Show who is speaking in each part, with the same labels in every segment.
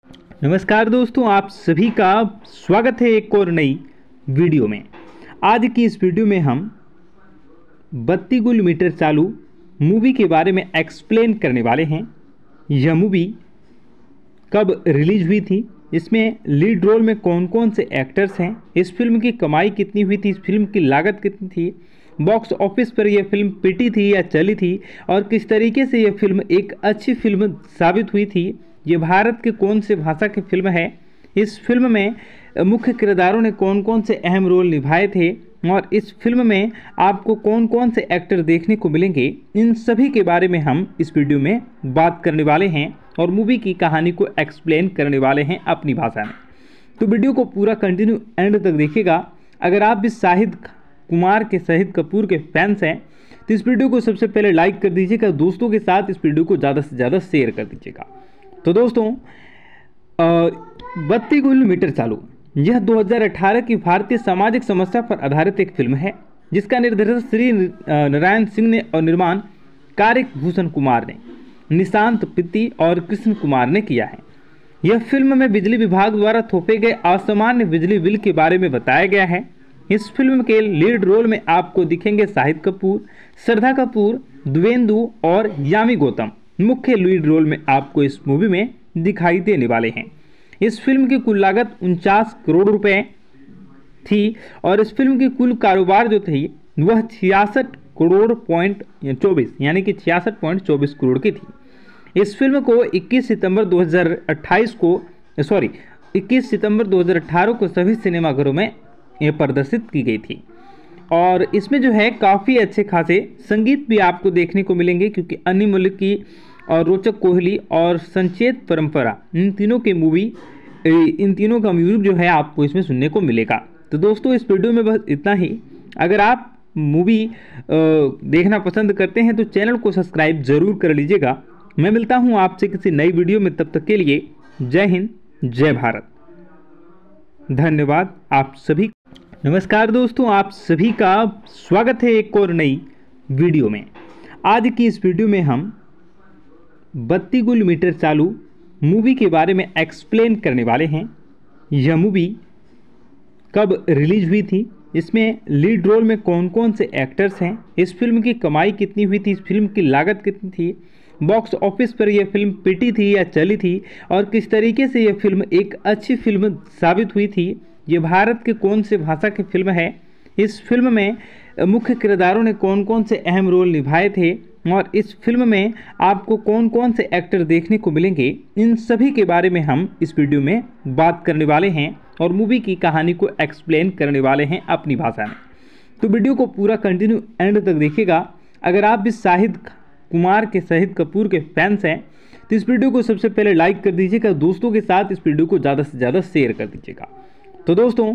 Speaker 1: नमस्कार दोस्तों, आप सभी का स्वागत है एक और नई वीडियो में। आज की इस वीडियो में हम 32 गुल मीटर चालू मूवी के बारे में एक्सप्लेन करने वाले हैं। यह मूवी कब रिलीज हुई थी, इसमें लीड रोल में कौन कौन से एक्टर्स हैं, इस फिल्म की कमाई कितनी हुई थी, इस फिल्म की लागत कितनी थी, बॉक्स ऑफिस पर यह फिल्म पिटी थी या चली थी और किस तरीके से यह फिल्म एक अच्छी फिल्म साबित हुई थी। ये भारत के कौन से भाषा की फिल्म है, इस फिल्म में मुख्य किरदारों ने कौन कौन से अहम रोल निभाए थे और इस फिल्म में आपको कौन कौन से एक्टर देखने को मिलेंगे, इन सभी के बारे में हम इस वीडियो में बात करने वाले हैं और मूवी की कहानी को एक्सप्लेन करने वाले हैं अपनी भाषा में। तो वीडियो को पूरा कंटिन्यू एंड तक देखिएगा। अगर आप भी शाहिद कपूर के फैंस हैं तो इस वीडियो को सबसे पहले लाइक कर दीजिएगा, दोस्तों के साथ इस वीडियो को ज़्यादा से ज़्यादा शेयर कर दीजिएगा। तो दोस्तों, 32 गुल मीटर चालू यह 2018 की भारतीय सामाजिक समस्या पर आधारित एक फिल्म है जिसका निर्देशन श्री नारायण सिंह ने और निर्माण कार्तिक भूषण कुमार ने, निशांत पित्ती और कृष्ण कुमार ने किया है। यह फिल्म में बिजली विभाग द्वारा थोपे गए असामान्य बिजली बिल के बारे में बताया गया है। इस फिल्म के लीड रोल में आपको दिखेंगे शाहिद कपूर, श्रद्धा कपूर, द्विवेंदु और यामी गौतम मुख्य लीड रोल में आपको इस मूवी में दिखाई देने वाले हैं। इस फिल्म की कुल लागत 49 करोड़ रुपए थी और इस फिल्म की कुल कारोबार जो थी वह 66 करोड़ पॉइंट 24 यानी कि 66.24 करोड़ की थी। इस फिल्म को 21 सितंबर 2018 को सभी सिनेमाघरों में यह प्रदर्शित की गई थी और इसमें जो है काफ़ी अच्छे खासे संगीत भी आपको देखने को मिलेंगे क्योंकि अन्य मलिक की और रोचक कोहली और संचेत परंपरा इन तीनों का म्यूजिक जो है आपको इसमें सुनने को मिलेगा। तो दोस्तों, इस वीडियो में बस इतना ही। अगर आप मूवी देखना पसंद करते हैं तो चैनल को सब्सक्राइब जरूर कर लीजिएगा। मैं मिलता हूं आपसे किसी नई वीडियो में, तब तक के लिए जय हिंद, जय भारत, धन्यवाद आप सभी। नमस्कार दोस्तों, आप सभी का स्वागत है एक और नई वीडियो में। आज की इस वीडियो में हम 32 गुल मीटर चालू मूवी के बारे में एक्सप्लेन करने वाले हैं। यह मूवी कब रिलीज हुई थी, इसमें लीड रोल में कौन कौन से एक्टर्स हैं, इस फिल्म की कमाई कितनी हुई थी, इस फिल्म की लागत कितनी थी, बॉक्स ऑफिस पर यह फिल्म पिटी थी या चली थी और किस तरीके से यह फिल्म एक अच्छी फिल्म साबित हुई थी। ये भारत के कौन से भाषा की फिल्म है, इस फिल्म में मुख्य किरदारों ने कौन कौन से अहम रोल निभाए थे और इस फिल्म में आपको कौन कौन से एक्टर देखने को मिलेंगे, इन सभी के बारे में हम इस वीडियो में बात करने वाले हैं और मूवी की कहानी को एक्सप्लेन करने वाले हैं अपनी भाषा में। तो वीडियो को पूरा कंटिन्यू एंड तक देखिएगा। अगर आप भी शाहिद कपूर के फैंस हैं तो इस वीडियो को सबसे पहले लाइक कर दीजिएगा, दोस्तों के साथ इस वीडियो को ज़्यादा से ज़्यादा शेयर कर दीजिएगा। तो दोस्तों,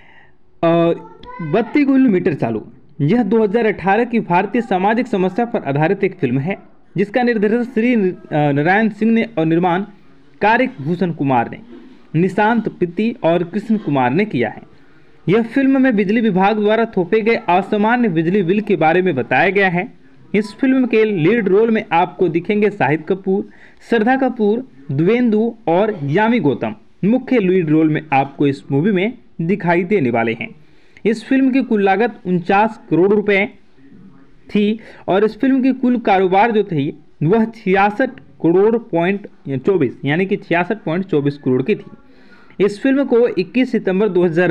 Speaker 1: 32 गुल मीटर चालू यह 2018 की भारतीय सामाजिक समस्या पर आधारित एक फिल्म है जिसका निर्देशन श्री नारायण सिंह ने और निर्माण कार्तिक भूषण कुमार ने, निशांत पित्ती और कृष्ण कुमार ने किया है। यह फिल्म में बिजली विभाग द्वारा थोपे गए असामान्य बिजली बिल के बारे में बताया गया है। इस फिल्म के लीड रोल में आपको दिखेंगे शाहिद कपूर, श्रद्धा कपूर, द्विवेंदु और यामी गौतम मुख्य लीड रोल में आपको इस मूवी में दिखाई देने वाले हैं। इस फिल्म की कुल लागत 49 करोड़ रुपए थी और इस फिल्म की कुल कारोबार जो थी वह 66 करोड़ पॉइंट 24 यानी कि 66.24 करोड़ की थी। इस फिल्म को 21 सितंबर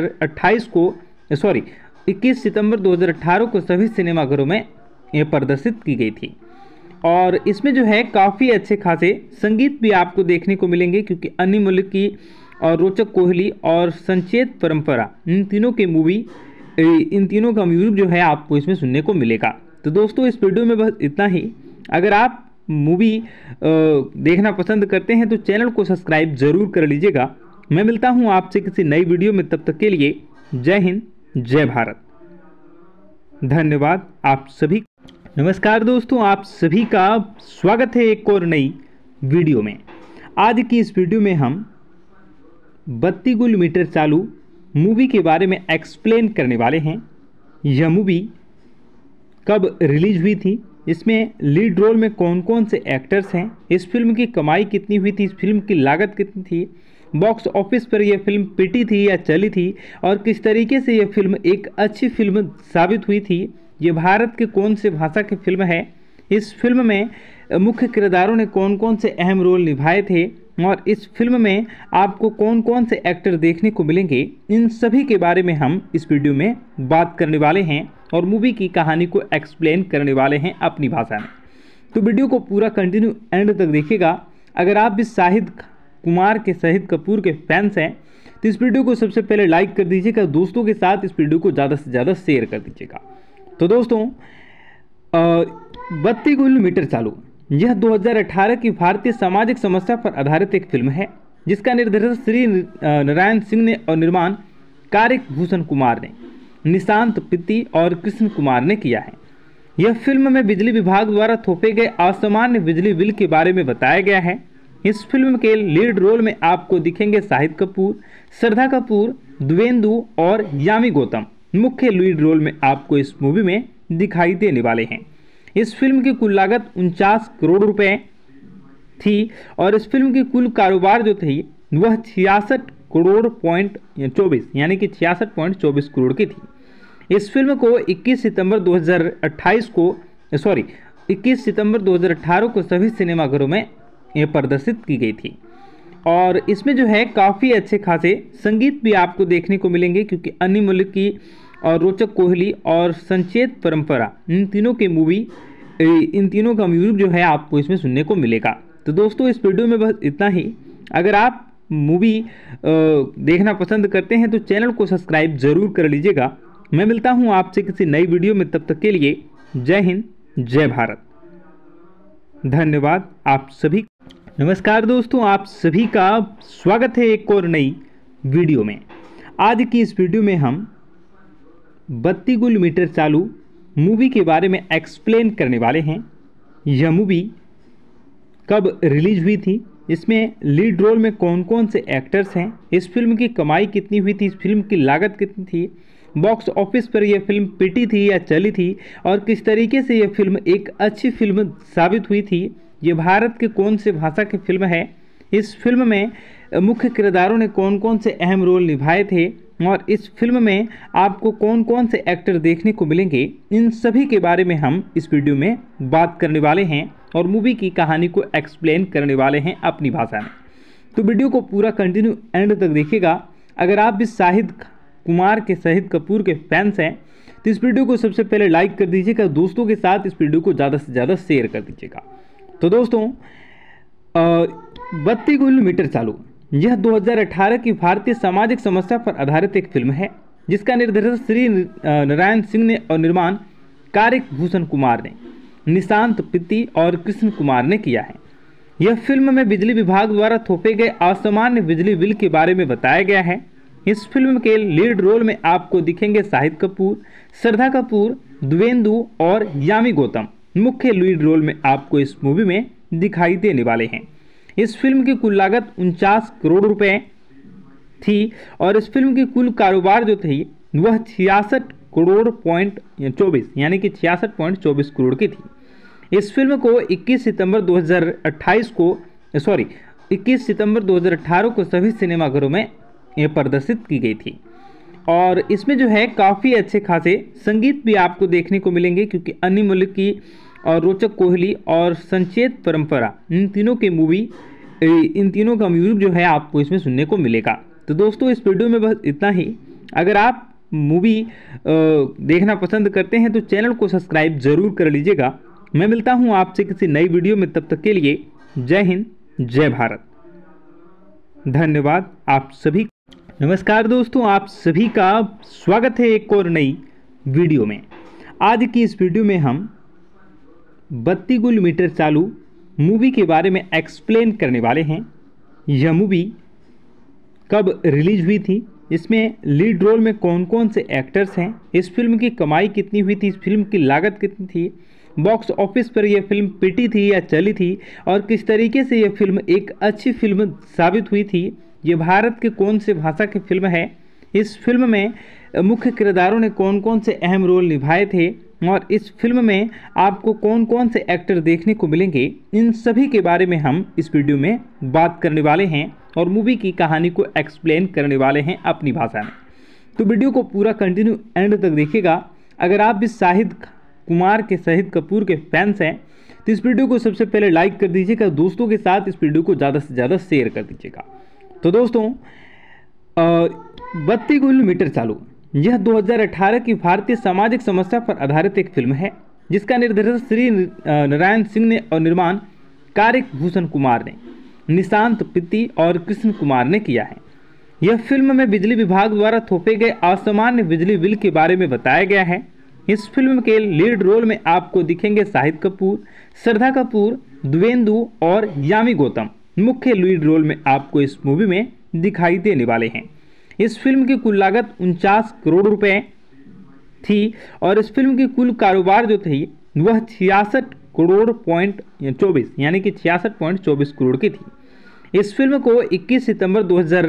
Speaker 1: 2018 को सभी सिनेमाघरों में यह प्रदर्शित की गई थी और इसमें जो है काफ़ी अच्छे खासे संगीत भी आपको देखने को मिलेंगे क्योंकि अन्य मलिक की और रोचक कोहली और संचेत परंपरा इन तीनों का म्यूजिक जो है आपको इसमें सुनने को मिलेगा। तो दोस्तों, इस वीडियो में बस इतना ही। अगर आप मूवी देखना पसंद करते हैं तो चैनल को सब्सक्राइब जरूर कर लीजिएगा। मैं मिलता हूं आपसे किसी नई वीडियो में, तब तक के लिए जय हिंद, जय भारत, धन्यवाद आप सभी। नमस्कार दोस्तों, आप सभी का स्वागत है एक और नई वीडियो में। आज की इस वीडियो में हम 32 गुल मीटर चालू मूवी के बारे में एक्सप्लेन करने वाले हैं। यह मूवी कब रिलीज हुई थी, इसमें लीड रोल में कौन कौन से एक्टर्स हैं, इस फिल्म की कमाई कितनी हुई थी, इस फिल्म की लागत कितनी थी, बॉक्स ऑफिस पर यह फिल्म पिटी थी या चली थी और किस तरीके से यह फिल्म एक अच्छी फिल्म साबित हुई थी, ये भारत के कौन से भाषा की फिल्म है, इस फिल्म में मुख्य किरदारों ने कौन कौन से अहम रोल निभाए थे और इस फिल्म में आपको कौन कौन से एक्टर देखने को मिलेंगे, इन सभी के बारे में हम इस वीडियो में बात करने वाले हैं और मूवी की कहानी को एक्सप्लेन करने वाले हैं अपनी भाषा में। तो वीडियो को पूरा कंटिन्यू एंड तक देखिएगा। अगर आप भी शाहिद कपूर के फैंस हैं तो इस वीडियो को सबसे पहले लाइक कर दीजिएगा, दोस्तों के साथ इस वीडियो को ज़्यादा से ज़्यादा शेयर कर दीजिएगा। तो दोस्तों, 32 किलोमीटर चालू यह 2018 की भारतीय सामाजिक समस्या पर आधारित एक फिल्म है जिसका निर्देशन श्री नारायण सिंह ने और निर्माण कारिक भूषण कुमार ने, निशांत पित्ती और कृष्ण कुमार ने किया है। यह फिल्म में बिजली विभाग द्वारा थोपे गए असामान्य बिजली बिल के बारे में बताया गया है। इस फिल्म के लीड रोल में आपको दिखेंगे शाहिद कपूर, श्रद्धा कपूर, द्वेंदु और यामी गौतम मुख्य लीड रोल में आपको इस मूवी में दिखाई देने वाले हैं। इस फिल्म की कुल लागत 49 करोड़ रुपए थी और इस फिल्म की कुल कारोबार जो थी वह 66 करोड़ पॉइंट 24 यानी कि 66.24 करोड़ की थी। इस फिल्म को 21 सितंबर 2018 को सभी सिनेमाघरों में ये प्रदर्शित की गई थी और इसमें जो है काफ़ी अच्छे खासे संगीत भी आपको देखने को मिलेंगे क्योंकि अन्य मलिक की और रोचक कोहली और संचेत परंपरा इन तीनों का म्यूजिक जो है आपको इसमें सुनने को मिलेगा। तो दोस्तों, इस वीडियो में बस इतना ही। अगर आप मूवी देखना पसंद करते हैं तो चैनल को सब्सक्राइब जरूर कर लीजिएगा। मैं मिलता हूं आपसे किसी नई वीडियो में, तब तक के लिए जय हिंद, जय भारत, धन्यवाद आप सभी। नमस्कार दोस्तों, आप सभी का स्वागत है एक और नई वीडियो में। आज की इस वीडियो में हम 32 किलोमीटर चालू मूवी के बारे में एक्सप्लेन करने वाले हैं। यह मूवी कब रिलीज हुई थी, इसमें लीड रोल में कौन कौन से एक्टर्स हैं, इस फिल्म की कमाई कितनी हुई थी, इस फिल्म की लागत कितनी थी, बॉक्स ऑफिस पर यह फिल्म पिटी थी या चली थी और किस तरीके से यह फिल्म एक अच्छी फिल्म साबित हुई थी, ये भारत के कौन से भाषा की फिल्म है, इस फिल्म में मुख्य किरदारों ने कौन कौन से अहम रोल निभाए थे और इस फिल्म में आपको कौन कौन से एक्टर देखने को मिलेंगे, इन सभी के बारे में हम इस वीडियो में बात करने वाले हैं और मूवी की कहानी को एक्सप्लेन करने वाले हैं अपनी भाषा में। तो वीडियो को पूरा कंटिन्यू एंड तक देखिएगा। अगर आप भी शाहिद कपूर के फैंस हैं तो इस वीडियो को सबसे पहले लाइक कर दीजिएगा, दोस्तों के साथ इस वीडियो को ज़्यादा से ज़्यादा शेयर कर दीजिएगा। तो दोस्तों, 32 किलोमीटर चालू यह 2018 की भारतीय सामाजिक समस्या पर आधारित एक फिल्म है जिसका निर्देशन श्री नारायण सिंह ने और निर्माण कारिक भूषण कुमार ने, निशांत पित्ती और कृष्ण कुमार ने किया है। यह फिल्म में बिजली विभाग द्वारा थोपे गए असामान्य बिजली बिल के बारे में बताया गया है। इस फिल्म के लीड रोल में आपको दिखेंगे शाहिद कपूर, श्रद्धा कपूर, द्वेंदु और यामी गौतम मुख्य लीड रोल में आपको इस मूवी में दिखाई देने वाले हैं। इस फिल्म की कुल लागत 49 करोड़ रुपए थी और इस फिल्म की कुल कारोबार जो थी वह 66 करोड़ पॉइंट 24 यानी कि 66.24 करोड़ की थी। इस फिल्म को 21 सितंबर 2018 को सभी सिनेमाघरों में ये प्रदर्शित की गई थी और इसमें जो है काफ़ी अच्छे खासे संगीत भी आपको देखने को मिलेंगे क्योंकि अन्य मलिक की और रोचक कोहली और संचेत परंपरा इन तीनों का म्यूजिक जो है आपको इसमें सुनने को मिलेगा। तो दोस्तों, इस वीडियो में बस इतना ही। अगर आप मूवी देखना पसंद करते हैं तो चैनल को सब्सक्राइब जरूर कर लीजिएगा। मैं मिलता हूं आपसे किसी नई वीडियो में, तब तक के लिए जय हिंद, जय भारत, धन्यवाद आप सभी। नमस्कार दोस्तों, आप सभी का स्वागत है एक और नई वीडियो में। आज की इस वीडियो में हम 32 किलोमीटर चालू मूवी के बारे में एक्सप्लेन करने वाले हैं। यह मूवी कब रिलीज हुई थी, इसमें लीड रोल में कौन कौन से एक्टर्स हैं, इस फिल्म की कमाई कितनी हुई थी, इस फिल्म की लागत कितनी थी, बॉक्स ऑफिस पर यह फिल्म पिटी थी या चली थी और किस तरीके से यह फिल्म एक अच्छी फिल्म साबित हुई थी, ये भारत के कौन से भाषा की फिल्म है, इस फिल्म में मुख्य किरदारों ने कौन कौन से अहम रोल निभाए थे और इस फिल्म में आपको कौन कौन से एक्टर देखने को मिलेंगे, इन सभी के बारे में हम इस वीडियो में बात करने वाले हैं और मूवी की कहानी को एक्सप्लेन करने वाले हैं अपनी भाषा में। तो वीडियो को पूरा कंटिन्यू एंड तक देखिएगा। अगर आप भी शाहिद कपूर के फैंस हैं तो इस वीडियो को सबसे पहले लाइक कर दीजिएगा, दोस्तों के साथ इस वीडियो को ज़्यादा से ज़्यादा शेयर कर दीजिएगा। तो दोस्तों, 32 किलोमीटर चालू यह 2018 की भारतीय सामाजिक समस्या पर आधारित एक फिल्म है जिसका निर्देशन श्री नारायण सिंह ने और निर्माण कार्तिक भूषण कुमार ने, निशांत पित्ती और कृष्ण कुमार ने किया है। यह फिल्म में बिजली विभाग द्वारा थोपे गए असामान्य बिजली बिल के बारे में बताया गया है। इस फिल्म के लीड रोल में आपको दिखेंगे शाहिद कपूर, श्रद्धा कपूर, द्वेंदु और यामी गौतम मुख्य लीड रोल में आपको इस मूवी में दिखाई देने वाले हैं। इस फिल्म की कुल लागत 49 करोड़ रुपए थी और इस फिल्म की कुल कारोबार जो थी वह 66 करोड़ पॉइंट 24 यानी कि 66.24 करोड़ की थी। इस फिल्म को 21 सितंबर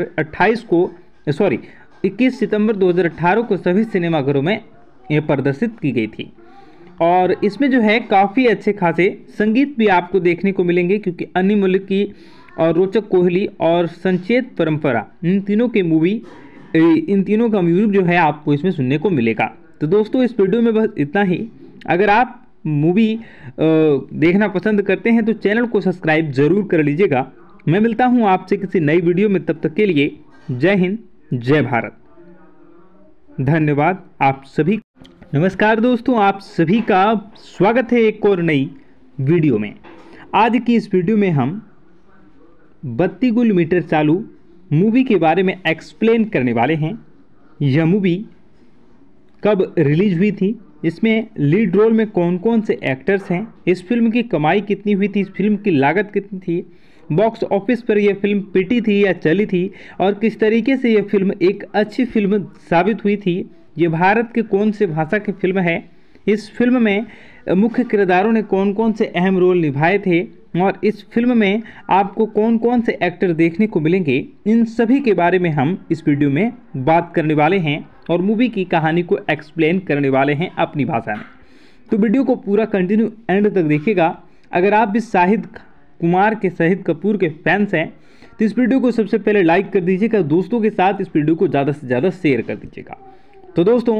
Speaker 1: 2018 को सभी सिनेमाघरों में प्रदर्शित की गई थी और इसमें जो है काफ़ी अच्छे खासे संगीत भी आपको देखने को मिलेंगे, क्योंकि अन्य मलिक की और रोचक कोहली और संचेत परंपरा इन तीनों का म्यूजिक जो है आपको इसमें सुनने को मिलेगा। तो दोस्तों, इस वीडियो में बस इतना ही। अगर आप मूवी देखना पसंद करते हैं तो चैनल को सब्सक्राइब जरूर कर लीजिएगा। मैं मिलता हूं आपसे किसी नई वीडियो में, तब तक के लिए जय हिंद, जय भारत, धन्यवाद आप सभी। नमस्कार दोस्तों, आप सभी का स्वागत है एक और नई वीडियो में। आज की इस वीडियो में हम 32 किलोमीटर चालू मूवी के बारे में एक्सप्लेन करने वाले हैं। यह मूवी कब रिलीज हुई थी, इसमें लीड रोल में कौन कौन से एक्टर्स हैं, इस फिल्म की कमाई कितनी हुई थी, इस फिल्म की लागत कितनी थी, बॉक्स ऑफिस पर यह फिल्म पिटी थी या चली थी और किस तरीके से यह फिल्म एक अच्छी फिल्म साबित हुई थी, ये भारत के कौन से भाषा की फिल्म है, इस फिल्म में मुख्य किरदारों ने कौन कौन से अहम रोल निभाए थे और इस फिल्म में आपको कौन कौन से एक्टर देखने को मिलेंगे, इन सभी के बारे में हम इस वीडियो में बात करने वाले हैं और मूवी की कहानी को एक्सप्लेन करने वाले हैं अपनी भाषा में। तो वीडियो को पूरा कंटिन्यू एंड तक देखिएगा। अगर आप भी शाहिद कपूर के फैंस हैं तो इस वीडियो को सबसे पहले लाइक कर दीजिएगा, दोस्तों के साथ इस वीडियो को ज़्यादा से ज़्यादा शेयर कर दीजिएगा। तो दोस्तों,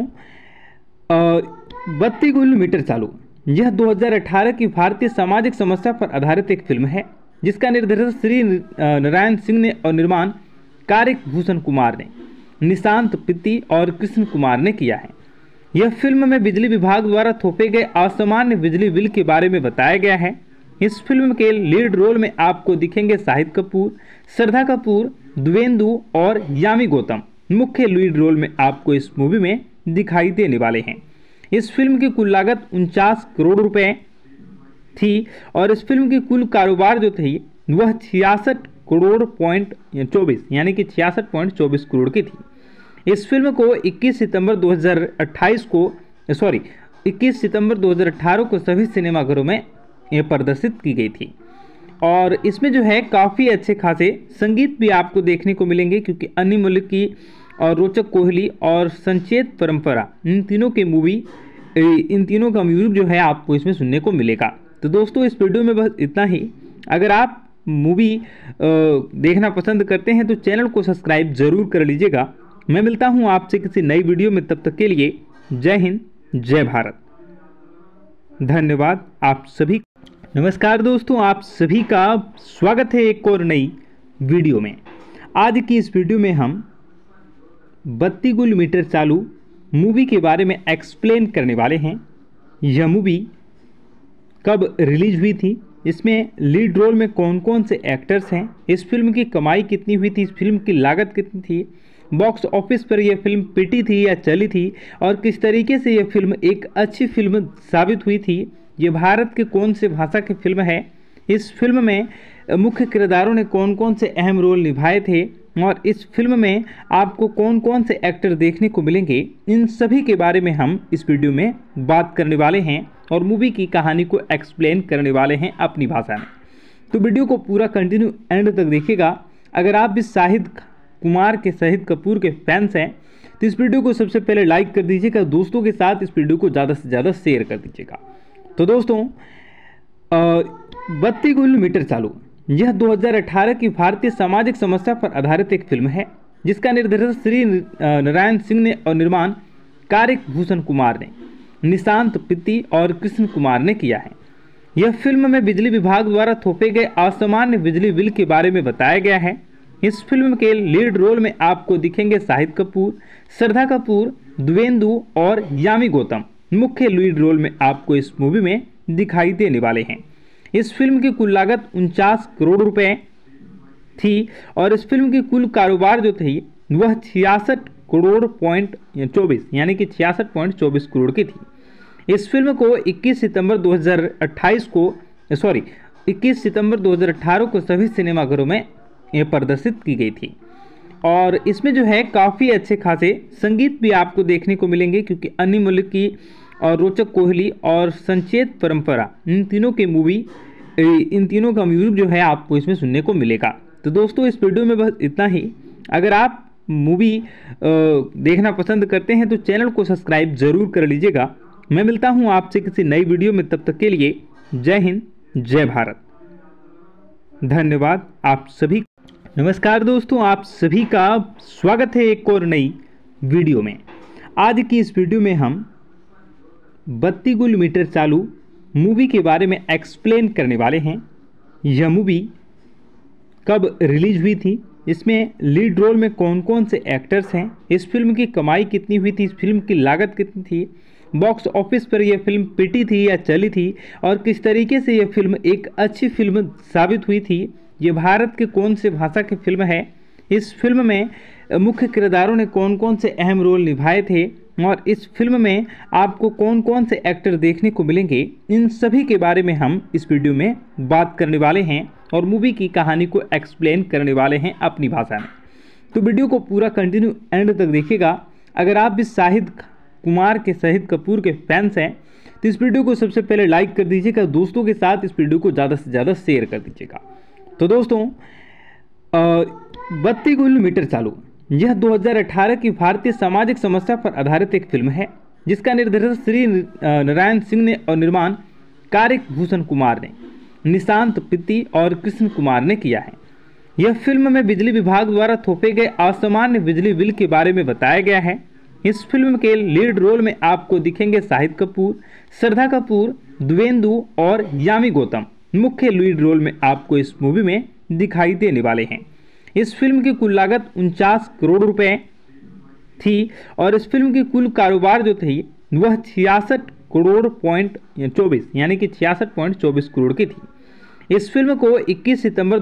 Speaker 1: 32 किलोमीटर चालू यह 2018 की भारतीय सामाजिक समस्या पर आधारित एक फिल्म है जिसका निर्देशन श्री नारायण सिंह ने और निर्माण कार्तिक भूषण कुमार ने, निशांत पित्ती और कृष्ण कुमार ने किया है। यह फिल्म में बिजली विभाग द्वारा थोपे गए असामान्य बिजली बिल के बारे में बताया गया है। इस फिल्म के लीड रोल में आपको दिखेंगे शाहिद कपूर, श्रद्धा कपूर, द्वेंदु और यामी गौतम मुख्य लीड रोल में आपको इस मूवी में दिखाई देने वाले हैं। इस फिल्म की कुल लागत 49 करोड़ रुपए थी और इस फिल्म की कुल कारोबार जो थी वह 66 करोड़ पॉइंट 24 यानी कि 66.24 करोड़ की थी। इस फिल्म को 21 सितंबर 2018 को सभी सिनेमाघरों में प्रदर्शित की गई थी और इसमें जो है काफ़ी अच्छे खासे संगीत भी आपको देखने को मिलेंगे, क्योंकि अन्य मलिक की और रोचक कोहली और संचेत परंपरा इन तीनों का म्यूजिक जो है आपको इसमें सुनने को मिलेगा। तो दोस्तों, इस वीडियो में बस इतना ही। अगर आप मूवी देखना पसंद करते हैं तो चैनल को सब्सक्राइब जरूर कर लीजिएगा। मैं मिलता हूं आपसे किसी नई वीडियो में, तब तक के लिए जय हिंद, जय भारत, धन्यवाद आप सभी। नमस्कार दोस्तों, आप सभी का स्वागत है एक और नई वीडियो में। आज की इस वीडियो में हम 32 किलोमीटर चालू मूवी के बारे में एक्सप्लेन करने वाले हैं। यह मूवी कब रिलीज हुई थी, इसमें लीड रोल में कौन कौन से एक्टर्स हैं, इस फिल्म की कमाई कितनी हुई थी, इस फिल्म की लागत कितनी थी, बॉक्स ऑफिस पर यह फिल्म पिटी थी या चली थी और किस तरीके से यह फिल्म एक अच्छी फिल्म साबित हुई थी, ये भारत के कौन से भाषा की फिल्म है, इस फिल्म में मुख्य किरदारों ने कौन कौन से अहम रोल निभाए थे और इस फिल्म में आपको कौन कौन से एक्टर देखने को मिलेंगे, इन सभी के बारे में हम इस वीडियो में बात करने वाले हैं और मूवी की कहानी को एक्सप्लेन करने वाले हैं अपनी भाषा में। तो वीडियो को पूरा कंटिन्यू एंड तक देखिएगा। अगर आप भी शाहिद कुमार के, शाहिद कपूर के फैंस हैं तो इस वीडियो को सबसे पहले लाइक कर दीजिएगा, दोस्तों के साथ इस वीडियो को ज़्यादा से ज़्यादा शेयर कर दीजिएगा। तो दोस्तों, बत्ती गुल मीटर चालू यह 2018 की भारतीय सामाजिक समस्या पर आधारित एक फिल्म है जिसका निर्देशन श्री नारायण सिंह ने और निर्माण कार्तिक भूषण कुमार ने, निशांत पित्ती और कृष्ण कुमार ने किया है। यह फिल्म में बिजली विभाग द्वारा थोपे गए असामान्य बिजली बिल के बारे में बताया गया है। इस फिल्म के लीड रोल में आपको दिखेंगे शाहिद कपूर, श्रद्धा कपूर, द्विवेंदु और यामी गौतम। मुख्य लीड रोल में आपको इस मूवी में दिखाई देने वाले हैं। इस फिल्म की कुल लागत 49 करोड़ रुपए थी और इस फिल्म की कुल कारोबार जो थी वह 66 करोड़ पॉइंट 24 यानी कि 66.24 करोड़ की थी। इस फिल्म को 21 सितंबर 2018 को सभी सिनेमाघरों में प्रदर्शित की गई थी। और इसमें जो है काफ़ी अच्छे खासे संगीत भी आपको देखने को मिलेंगे क्योंकि अन्य मलिक की और रोचक कोहली और संचेत परंपरा इन तीनों का म्यूजिक जो है आपको इसमें सुनने को मिलेगा। तो दोस्तों, इस वीडियो में बस इतना ही। अगर आप मूवी देखना पसंद करते हैं तो चैनल को सब्सक्राइब जरूर कर लीजिएगा। मैं मिलता हूं आपसे किसी नई वीडियो में, तब तक के लिए जय हिंद, जय भारत, धन्यवाद आप सभी। नमस्कार दोस्तों, आप सभी का स्वागत है एक और नई वीडियो में। आज की इस वीडियो में हम बत्ती गुल मीटर चालू मूवी के बारे में एक्सप्लेन करने वाले हैं। यह मूवी कब रिलीज हुई थी, इसमें लीड रोल में कौन कौन से एक्टर्स हैं, इस फिल्म की कमाई कितनी हुई थी, इस फिल्म की लागत कितनी थी, बॉक्स ऑफिस पर यह फिल्म पिटी थी या चली थी और किस तरीके से यह फिल्म एक अच्छी फिल्म साबित हुई थी, ये भारत के कौन से भाषा की फिल्म है, इस फिल्म में मुख्य किरदारों ने कौन कौन से अहम रोल निभाए थे और इस फिल्म में आपको कौन कौन से एक्टर देखने को मिलेंगे, इन सभी के बारे में हम इस वीडियो में बात करने वाले हैं और मूवी की कहानी को एक्सप्लेन करने वाले हैं अपनी भाषा में। तो वीडियो को पूरा कंटिन्यू एंड तक देखिएगा। अगर आप भी शाहिद कुमार के, शाहिद कपूर के फैंस हैं तो इस वीडियो को सबसे पहले लाइक कर दीजिएगा, दोस्तों के साथ इस वीडियो को ज़्यादा से ज़्यादा शेयर कर दीजिएगा। तो दोस्तों, बत्ती गुल मीटर चालू यह 2018 की भारतीय सामाजिक समस्या पर आधारित एक फिल्म है जिसका निर्देशन श्री नारायण सिंह ने और निर्माण कार्तिक भूषण कुमार ने, निशांत पित्ती और कृष्ण कुमार ने किया है। यह फिल्म में बिजली विभाग द्वारा थोपे गए असामान्य बिजली बिल के बारे में बताया गया है। इस फिल्म के लीड रोल में आपको दिखेंगे शाहिद कपूर, श्रद्धा कपूर, द्विवेंदु और यामी गौतम। मुख्य लीड रोल में आपको इस मूवी में दिखाई देने वाले हैं। इस फिल्म की कुल लागत 49 करोड़ रुपए थी और इस फिल्म की कुल कारोबार जो थी वह 66 करोड़ पॉइंट 24 यानी कि 66.24 करोड़ की थी। इस फिल्म को 21 सितंबर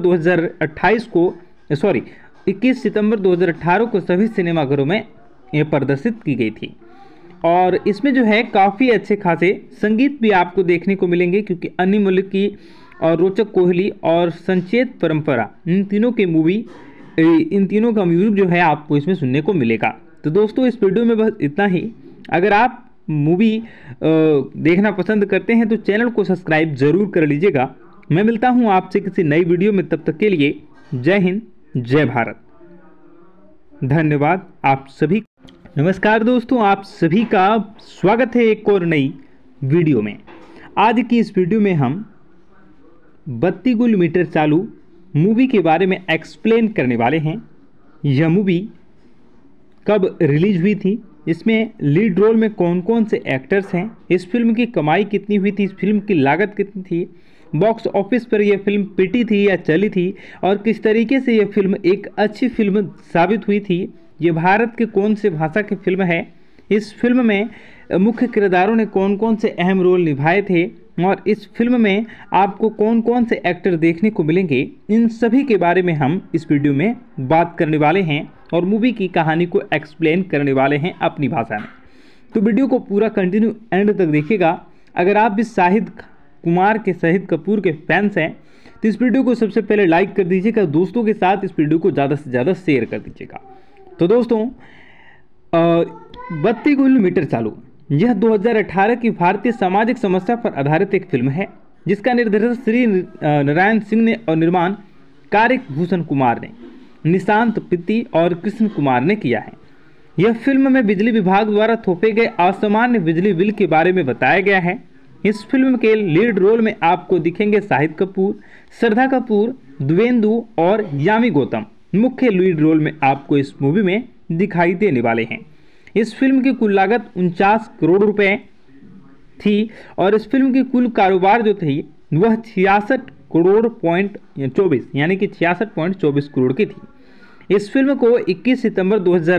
Speaker 1: 2018 को सभी सिनेमाघरों में प्रदर्शित की गई थी। और इसमें जो है काफ़ी अच्छे खासे संगीत भी आपको देखने को मिलेंगे क्योंकि अन्य मलिक की और रोचक कोहली और संचेत परंपरा इन तीनों का म्यूजिक जो है आपको इसमें सुनने को मिलेगा। तो दोस्तों, इस वीडियो में बस इतना ही। अगर आप मूवी देखना पसंद करते हैं तो चैनल को सब्सक्राइब जरूर कर लीजिएगा। मैं मिलता हूं आपसे किसी नई वीडियो में, तब तक के लिए जय हिंद, जय भारत, धन्यवाद आप सभी। नमस्कार दोस्तों, आप सभी का स्वागत है एक और नई वीडियो में। आज की इस वीडियो में हम बत्ती गुल मीटर चालू मूवी के बारे में एक्सप्लेन करने वाले हैं। यह मूवी कब रिलीज हुई थी, इसमें लीड रोल में कौन कौन से एक्टर्स हैं, इस फिल्म की कमाई कितनी हुई थी, इस फिल्म की लागत कितनी थी, बॉक्स ऑफिस पर यह फिल्म पिटी थी या चली थी और किस तरीके से यह फिल्म एक अच्छी फिल्म साबित हुई थी, ये भारत के कौन से भाषा की फिल्म है, इस फिल्म में मुख्य किरदारों ने कौन कौन से अहम रोल निभाए थे और इस फिल्म में आपको कौन कौन से एक्टर देखने को मिलेंगे, इन सभी के बारे में हम इस वीडियो में बात करने वाले हैं और मूवी की कहानी को एक्सप्लेन करने वाले हैं अपनी भाषा में। तो वीडियो को पूरा कंटिन्यू एंड तक देखिएगा। अगर आप भी शाहिद कुमार के, शाहिद कपूर के फैंस हैं तो इस वीडियो को सबसे पहले लाइक कर दीजिएगा, दोस्तों के साथ इस वीडियो को ज़्यादा से ज़्यादा शेयर कर दीजिएगा। तो दोस्तों, बत्ती गुल मीटर चालू यह 2018 की भारतीय सामाजिक समस्या पर आधारित एक फिल्म है जिसका निर्देशन श्री नारायण सिंह ने और निर्माण कार्तिक भूषण कुमार ने, निशांत पित्ती और कृष्ण कुमार ने किया है। यह फिल्म में बिजली विभाग द्वारा थोपे गए असामान्य बिजली बिल के बारे में बताया गया है। इस फिल्म के लीड रोल में आपको दिखेंगे शाहिद कपूर, श्रद्धा कपूर, द्विवेंदु और यामी गौतम। मुख्य लीड रोल में आपको इस मूवी में दिखाई देने वाले हैं। इस फिल्म की कुल लागत 49 करोड़ रुपए थी और इस फिल्म की कुल कारोबार जो थी वह 66 करोड़ पॉइंट 24 यानी कि 66.24 करोड़ की थी। इस फिल्म को 21 सितंबर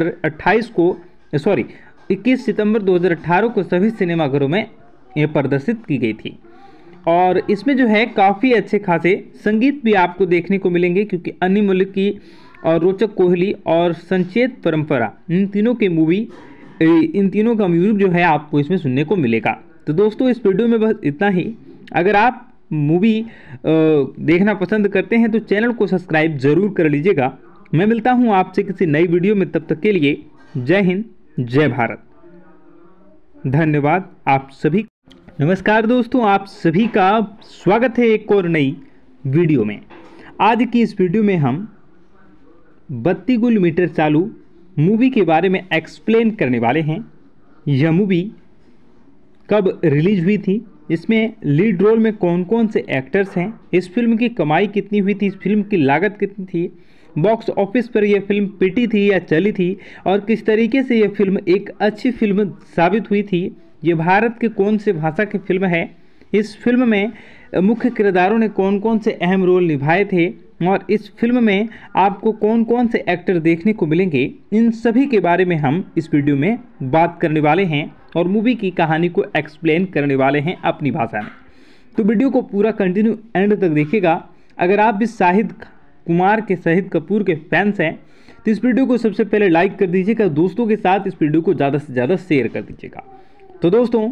Speaker 1: 2018 को सभी सिनेमाघरों में प्रदर्शित की गई थी। और इसमें जो है काफ़ी अच्छे खासे संगीत भी आपको देखने को मिलेंगे, क्योंकि अन्नी मलिक की और रोचक कोहली और संचेत परंपरा इन तीनों का म्यूजिक जो है आपको इसमें सुनने को मिलेगा। तो दोस्तों इस वीडियो में बस इतना ही। अगर आप मूवी देखना पसंद करते हैं तो चैनल को सब्सक्राइब जरूर कर लीजिएगा। मैं मिलता हूं आपसे किसी नई वीडियो में, तब तक के लिए जय हिंद जय भारत, धन्यवाद आप सभी। नमस्कार दोस्तों, आप सभी का स्वागत है एक और नई वीडियो में। आज की इस वीडियो में हम 32 गुल मीटर चालू मूवी के बारे में एक्सप्लेन करने वाले हैं। यह मूवी कब रिलीज हुई थी, इसमें लीड रोल में कौन कौन से एक्टर्स हैं, इस फिल्म की कमाई कितनी हुई थी, इस फिल्म की लागत कितनी थी, बॉक्स ऑफिस पर यह फिल्म पिटी थी या चली थी, और किस तरीके से यह फिल्म एक अच्छी फिल्म साबित हुई थी, ये भारत के कौन से भाषा की फिल्म है, इस फिल्म में मुख्य किरदारों ने कौन कौन से अहम रोल निभाए थे, और इस फिल्म में आपको कौन कौन से एक्टर देखने को मिलेंगे, इन सभी के बारे में हम इस वीडियो में बात करने वाले हैं और मूवी की कहानी को एक्सप्लेन करने वाले हैं अपनी भाषा में। तो वीडियो को पूरा कंटिन्यू एंड तक देखिएगा। अगर आप भी शाहिद कपूर के फैंस हैं तो इस वीडियो को सबसे पहले लाइक कर दीजिएगा, दोस्तों के साथ इस वीडियो को ज़्यादा से ज़्यादा शेयर कर दीजिएगा। तो दोस्तों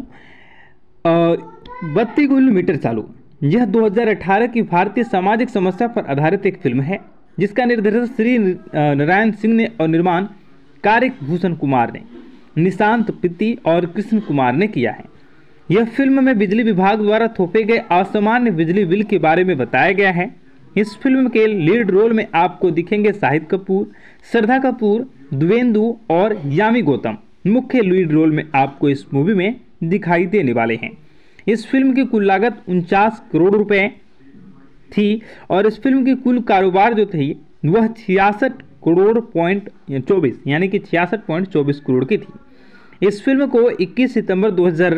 Speaker 1: 32 गुल मीटर चालू यह 2018 की भारतीय सामाजिक समस्या पर आधारित एक फिल्म है, जिसका निर्देशन श्री नारायण सिंह ने और निर्माण कार्तिक भूषण कुमार ने, निशांत पित्ती और कृष्ण कुमार ने किया है। यह फिल्म में बिजली विभाग द्वारा थोपे गए असामान्य बिजली बिल के बारे में बताया गया है। इस फिल्म के लीड रोल में आपको दिखेंगे शाहिद कपूर, श्रद्धा कपूर, द्विवेंदु और यामी गौतम। मुख्य लीड रोल में आपको इस मूवी में दिखाई देने वाले हैं। इस फिल्म की कुल लागत 49 करोड़ रुपए थी और इस फिल्म की कुल कारोबार जो थी वह 66 करोड़ पॉइंट 24 यानी कि 66.24 करोड़ की थी। इस फिल्म को 21 सितंबर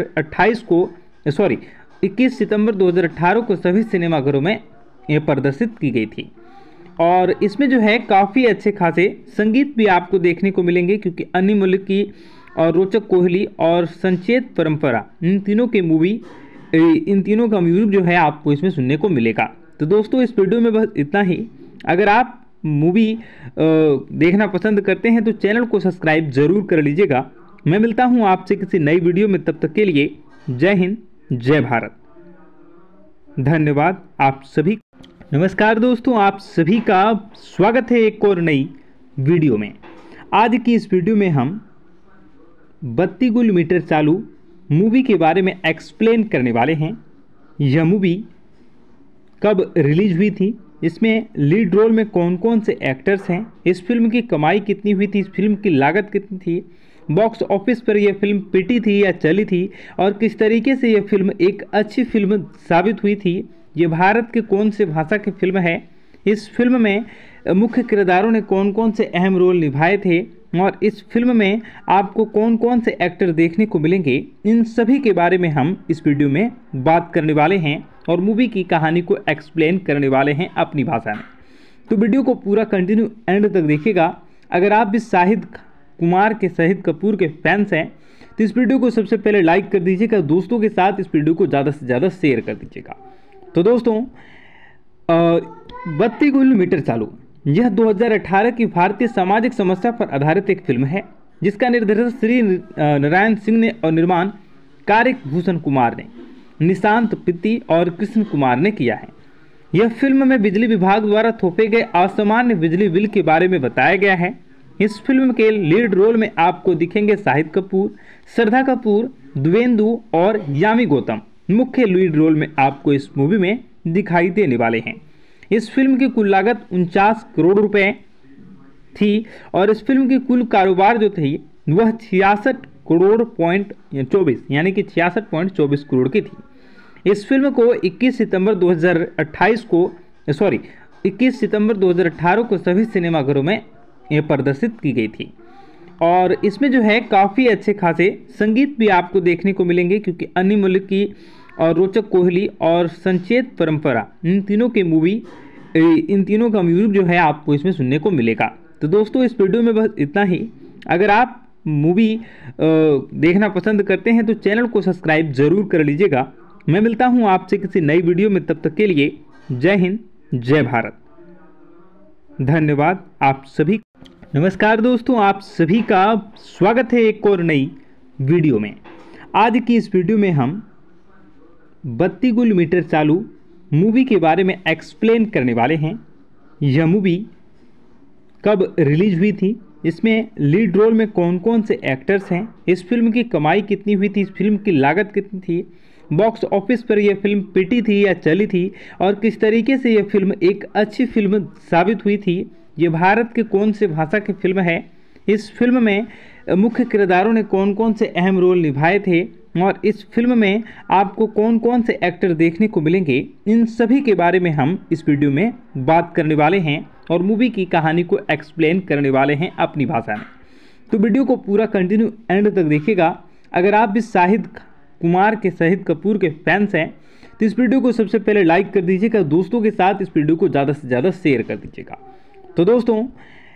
Speaker 1: 2018 को सभी सिनेमाघरों में प्रदर्शित की गई थी। और इसमें जो है काफ़ी अच्छे खासे संगीत भी आपको देखने को मिलेंगे, क्योंकि अन्नी मलिक की और रोचक कोहली और संचेत परंपरा इन तीनों का म्यूजिक जो है आपको इसमें सुनने को मिलेगा। तो दोस्तों इस वीडियो में बस इतना ही। अगर आप मूवी देखना पसंद करते हैं तो चैनल को सब्सक्राइब जरूर कर लीजिएगा। मैं मिलता हूं आपसे किसी नई वीडियो में, तब तक के लिए जय हिंद जय भारत, धन्यवाद आप सभी। नमस्कार दोस्तों, आप सभी का स्वागत है एक और नई वीडियो में। आज की इस वीडियो में हम 32 गुल मीटर चालू मूवी के बारे में एक्सप्लेन करने वाले हैं। यह मूवी कब रिलीज हुई थी, इसमें लीड रोल में कौन कौन से एक्टर्स हैं, इस फिल्म की कमाई कितनी हुई थी, इस फिल्म की लागत कितनी थी, बॉक्स ऑफिस पर यह फिल्म पिटी थी या चली थी, और किस तरीके से यह फिल्म एक अच्छी फिल्म साबित हुई थी, ये भारत के कौन से भाषा की फिल्म है, इस फिल्म में मुख्य किरदारों ने कौन कौन से अहम रोल निभाए थे, और इस फिल्म में आपको कौन कौन से एक्टर देखने को मिलेंगे, इन सभी के बारे में हम इस वीडियो में बात करने वाले हैं और मूवी की कहानी को एक्सप्लेन करने वाले हैं अपनी भाषा में। तो वीडियो को पूरा कंटिन्यू एंड तक देखिएगा। अगर आप भी शाहिद कपूर के फैंस हैं तो इस वीडियो को सबसे पहले लाइक कर दीजिएगा, दोस्तों के साथ इस वीडियो को ज़्यादा से ज़्यादा शेयर कर दीजिएगा। तो दोस्तों 32 गुल मीटर चालू यह 2018 की भारतीय सामाजिक समस्या पर आधारित एक फिल्म है, जिसका निर्देशन श्री नारायण सिंह ने और निर्माण कार्तिक भूषण कुमार ने, निशांत पित्ती और कृष्ण कुमार ने किया है। यह फिल्म में बिजली विभाग द्वारा थोपे गए असामान्य बिजली बिल के बारे में बताया गया है। इस फिल्म के लीड रोल में आपको दिखेंगे शाहिद कपूर, श्रद्धा कपूर, द्विवेंदु और यामी गौतम। मुख्य लीड रोल में आपको इस मूवी में दिखाई देने वाले हैं। इस फिल्म की कुल लागत 49 करोड़ रुपए थी और इस फिल्म की कुल कारोबार जो थी वह 66 करोड़ पॉइंट 24 यानी कि 66.24 करोड़ की थी। इस फिल्म को 21 सितंबर 2018 को सभी सिनेमाघरों में प्रदर्शित की गई थी। और इसमें जो है काफ़ी अच्छे खासे संगीत भी आपको देखने को मिलेंगे, क्योंकि अन्नी मलिक की और रोचक कोहली और संचेत परंपरा इन तीनों का म्यूजिक जो है आपको इसमें सुनने को मिलेगा। तो दोस्तों इस वीडियो में बस इतना ही। अगर आप मूवी देखना पसंद करते हैं तो चैनल को सब्सक्राइब जरूर कर लीजिएगा। मैं मिलता हूं आपसे किसी नई वीडियो में, तब तक के लिए जय हिंद जय भारत, धन्यवाद आप सभी। नमस्कार दोस्तों, आप सभी का स्वागत है एक और नई वीडियो में। आज की इस वीडियो में हम 32 गुल मीटर चालू मूवी के बारे में एक्सप्लेन करने वाले हैं। यह मूवी कब रिलीज हुई थी, इसमें लीड रोल में कौन कौन से एक्टर्स हैं, इस फिल्म की कमाई कितनी हुई थी, इस फिल्म की लागत कितनी थी, बॉक्स ऑफिस पर यह फिल्म पिटी थी या चली थी, और किस तरीके से यह फिल्म एक अच्छी फिल्म साबित हुई थी, ये भारत के कौन से भाषा की फिल्म है, इस फिल्म में मुख्य किरदारों ने कौन कौन से अहम रोल निभाए थे, और इस फिल्म में आपको कौन कौन से एक्टर देखने को मिलेंगे, इन सभी के बारे में हम इस वीडियो में बात करने वाले हैं और मूवी की कहानी को एक्सप्लेन करने वाले हैं अपनी भाषा में। तो वीडियो को पूरा कंटिन्यू एंड तक देखिएगा। अगर आप भी शाहिद कपूर के फैंस हैं तो इस वीडियो को सबसे पहले लाइक कर दीजिएगा, दोस्तों के साथ इस वीडियो को ज़्यादा से ज़्यादा शेयर कर दीजिएगा। तो दोस्तों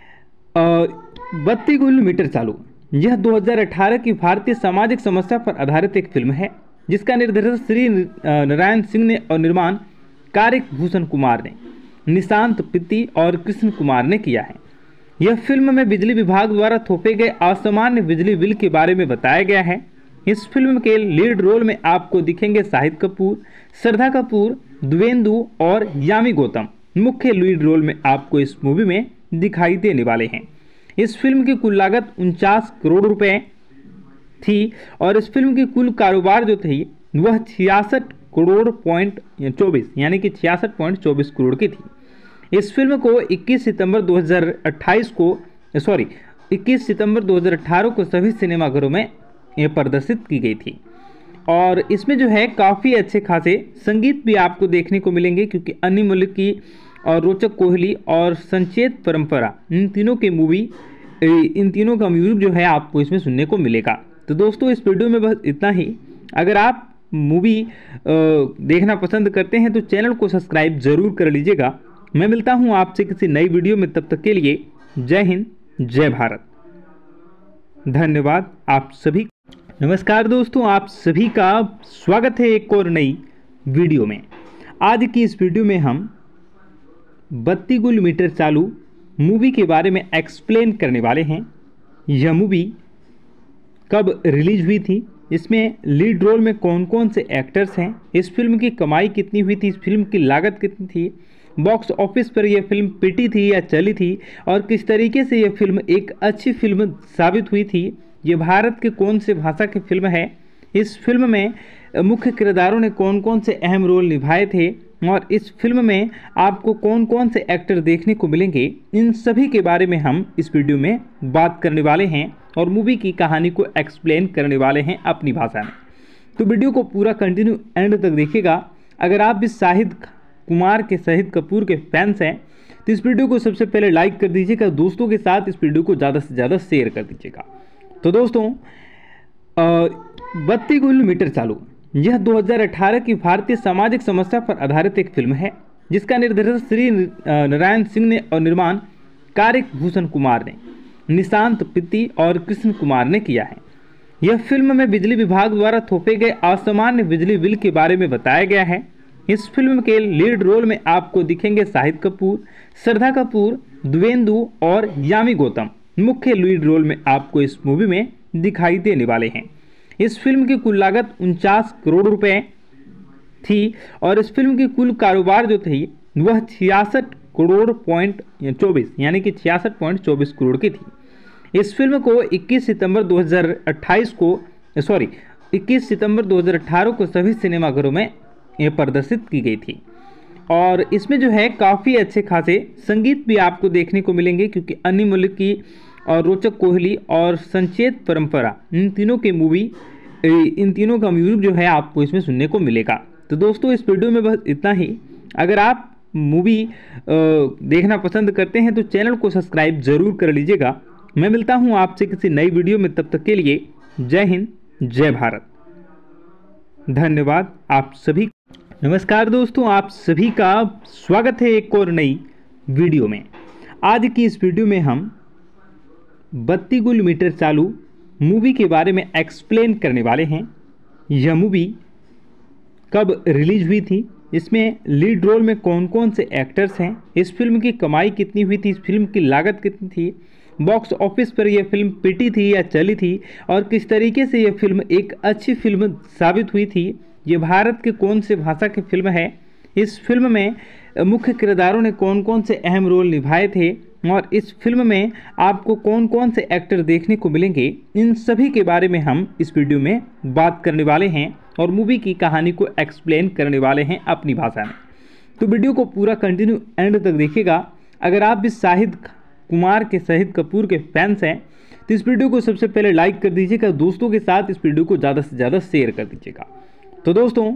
Speaker 1: 32 गुल मीटर चालू यह 2018 की भारतीय सामाजिक समस्या पर आधारित एक फिल्म है, जिसका निर्देशन श्री नारायण सिंह ने और निर्माण कार्तिक भूषण कुमार ने, निशांत पित्ती और कृष्ण कुमार ने किया है। यह फिल्म में बिजली विभाग द्वारा थोपे गए असामान्य बिजली बिल के बारे में बताया गया है। इस फिल्म के लीड रोल में आपको दिखेंगे शाहिद कपूर, श्रद्धा कपूर, द्विवेंदु और यामी गौतम मुख्य लीड रोल में आपको इस मूवी में दिखाई देने वाले हैं। इस फिल्म की कुल लागत 49 करोड़ रुपए थी और इस फिल्म की कुल कारोबार जो थी वह 66 करोड़ पॉइंट 24 यानी कि 66.24 करोड़ की थी। इस फिल्म को 21 सितंबर 2018 को सभी सिनेमाघरों में प्रदर्शित की गई थी। और इसमें जो है काफ़ी अच्छे खासे संगीत भी आपको देखने को मिलेंगे, क्योंकि अन्नी मलिक की और रोचक कोहली और संचेत परंपरा इन तीनों का म्यूजिक जो है आपको इसमें सुनने को मिलेगा। तो दोस्तों इस वीडियो में बस इतना ही। अगर आप मूवी देखना पसंद करते हैं तो चैनल को सब्सक्राइब जरूर कर लीजिएगा। मैं मिलता हूं आपसे किसी नई वीडियो में, तब तक के लिए जय हिंद जय भारत, धन्यवाद आप सभी। नमस्कार दोस्तों, आप सभी का स्वागत है एक और नई वीडियो में। आज की इस वीडियो में हम 32 गुल मीटर चालू मूवी के बारे में एक्सप्लेन करने वाले हैं। यह मूवी कब रिलीज हुई थी, इसमें लीड रोल में कौन कौन से एक्टर्स हैं, इस फिल्म की कमाई कितनी हुई थी, इस फिल्म की लागत कितनी थी, बॉक्स ऑफिस पर यह फिल्म पिटी थी या चली थी, और किस तरीके से यह फिल्म एक अच्छी फिल्म साबित हुई थी, ये भारत के कौन से भाषा की फिल्म है, इस फिल्म में मुख्य किरदारों ने कौन कौन से अहम रोल निभाए थे, और इस फिल्म में आपको कौन कौन से एक्टर देखने को मिलेंगे, इन सभी के बारे में हम इस वीडियो में बात करने वाले हैं और मूवी की कहानी को एक्सप्लेन करने वाले हैं अपनी भाषा में। तो वीडियो को पूरा कंटिन्यू एंड तक देखिएगा। अगर आप भी शाहिद कपूर के फैंस हैं तो इस वीडियो को सबसे पहले लाइक कर दीजिएगा, दोस्तों के साथ इस वीडियो को ज़्यादा से ज़्यादा शेयर कर दीजिएगा। तो दोस्तों 32 गुल मीटर चालू यह 2018 की भारतीय सामाजिक समस्या पर आधारित एक फिल्म है, जिसका निर्देशन श्री नारायण सिंह ने और निर्माण कार्तिक भूषण कुमार ने, निशांत पित्ती और कृष्ण कुमार ने किया है। यह फिल्म में बिजली विभाग द्वारा थोपे गए असामान्य बिजली बिल के बारे में बताया गया है। इस फिल्म के लीड रोल में आपको दिखेंगे शाहिद कपूर, श्रद्धा कपूर, द्विवेंदु और यामी गौतम मुख्य लीड रोल में आपको इस मूवी में दिखाई देने वाले हैं। इस फिल्म की कुल लागत 49 करोड़ रुपए थी और इस फिल्म की कुल कारोबार जो थी वह 66 करोड़ पॉइंट 24 यानी कि 66.24 करोड़ की थी। इस फिल्म को 21 सितंबर 2018 को सभी सिनेमाघरों में प्रदर्शित की गई थी। और इसमें जो है काफ़ी अच्छे खासे संगीत भी आपको देखने को मिलेंगे, क्योंकि अन्य मलिक की और रोचक कोहली और संचेत परंपरा इन तीनों का म्यूजिक जो है आपको इसमें सुनने को मिलेगा। तो दोस्तों इस वीडियो में बस इतना ही। अगर आप मूवी देखना पसंद करते हैं तो चैनल को सब्सक्राइब जरूर कर लीजिएगा। मैं मिलता हूं आपसे किसी नई वीडियो में, तब तक के लिए जय हिंद जय भारत, धन्यवाद आप सभी। नमस्कार दोस्तों, आप सभी का स्वागत है एक और नई वीडियो में। आज की इस वीडियो में हम 32 गुल मीटर चालू मूवी के बारे में एक्सप्लेन करने वाले हैं। यह मूवी कब रिलीज हुई थी, इसमें लीड रोल में कौन कौन से एक्टर्स हैं, इस फिल्म की कमाई कितनी हुई थी, इस फिल्म की लागत कितनी थी, बॉक्स ऑफिस पर यह फिल्म पिटी थी या चली थी, और किस तरीके से यह फिल्म एक अच्छी फिल्म साबित हुई थी, ये भारत के कौन से भाषा की फिल्म है, इस फिल्म में मुख्य किरदारों ने कौन कौन से अहम रोल निभाए थे, और इस फिल्म में आपको कौन कौन से एक्टर देखने को मिलेंगे, इन सभी के बारे में हम इस वीडियो में बात करने वाले हैं और मूवी की कहानी को एक्सप्लेन करने वाले हैं अपनी भाषा में। तो वीडियो को पूरा कंटिन्यू एंड तक देखिएगा। अगर आप भी शाहिद कपूर के फैंस हैं तो इस वीडियो को सबसे पहले लाइक कर दीजिएगा, दोस्तों के साथ इस वीडियो को ज़्यादा से ज़्यादा शेयर कर दीजिएगा। तो दोस्तों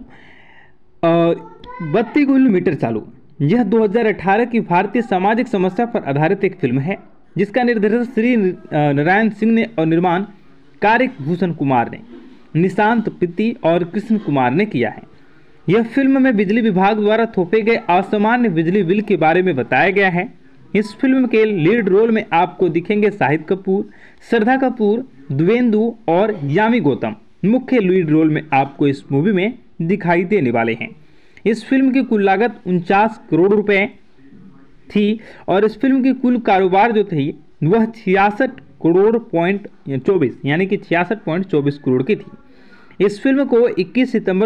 Speaker 1: 32 गुल मीटर चालू यह 2018 की भारतीय सामाजिक समस्या पर आधारित एक फिल्म है, जिसका निर्देशन श्री नारायण सिंह ने और निर्माण कारिक भूषण कुमार ने, निशांत पित्ती और कृष्ण कुमार ने किया है। यह फिल्म में बिजली विभाग द्वारा थोपे गए असामान्य बिजली बिल के बारे में बताया गया है। इस फिल्म के लीड रोल में आपको दिखेंगे शाहिद कपूर, श्रद्धा कपूर, द्वेंदु और यामी गौतम मुख्य लीड रोल में आपको इस मूवी में दिखाई देने वाले हैं। इस फिल्म की कुल लागत 49 करोड़ रुपए थी और इस फिल्म की कुल कारोबार जो थी वह 66 करोड़ पॉइंट 24 यानी कि 66.24 करोड़ की थी। इस फिल्म को 21 सितंबर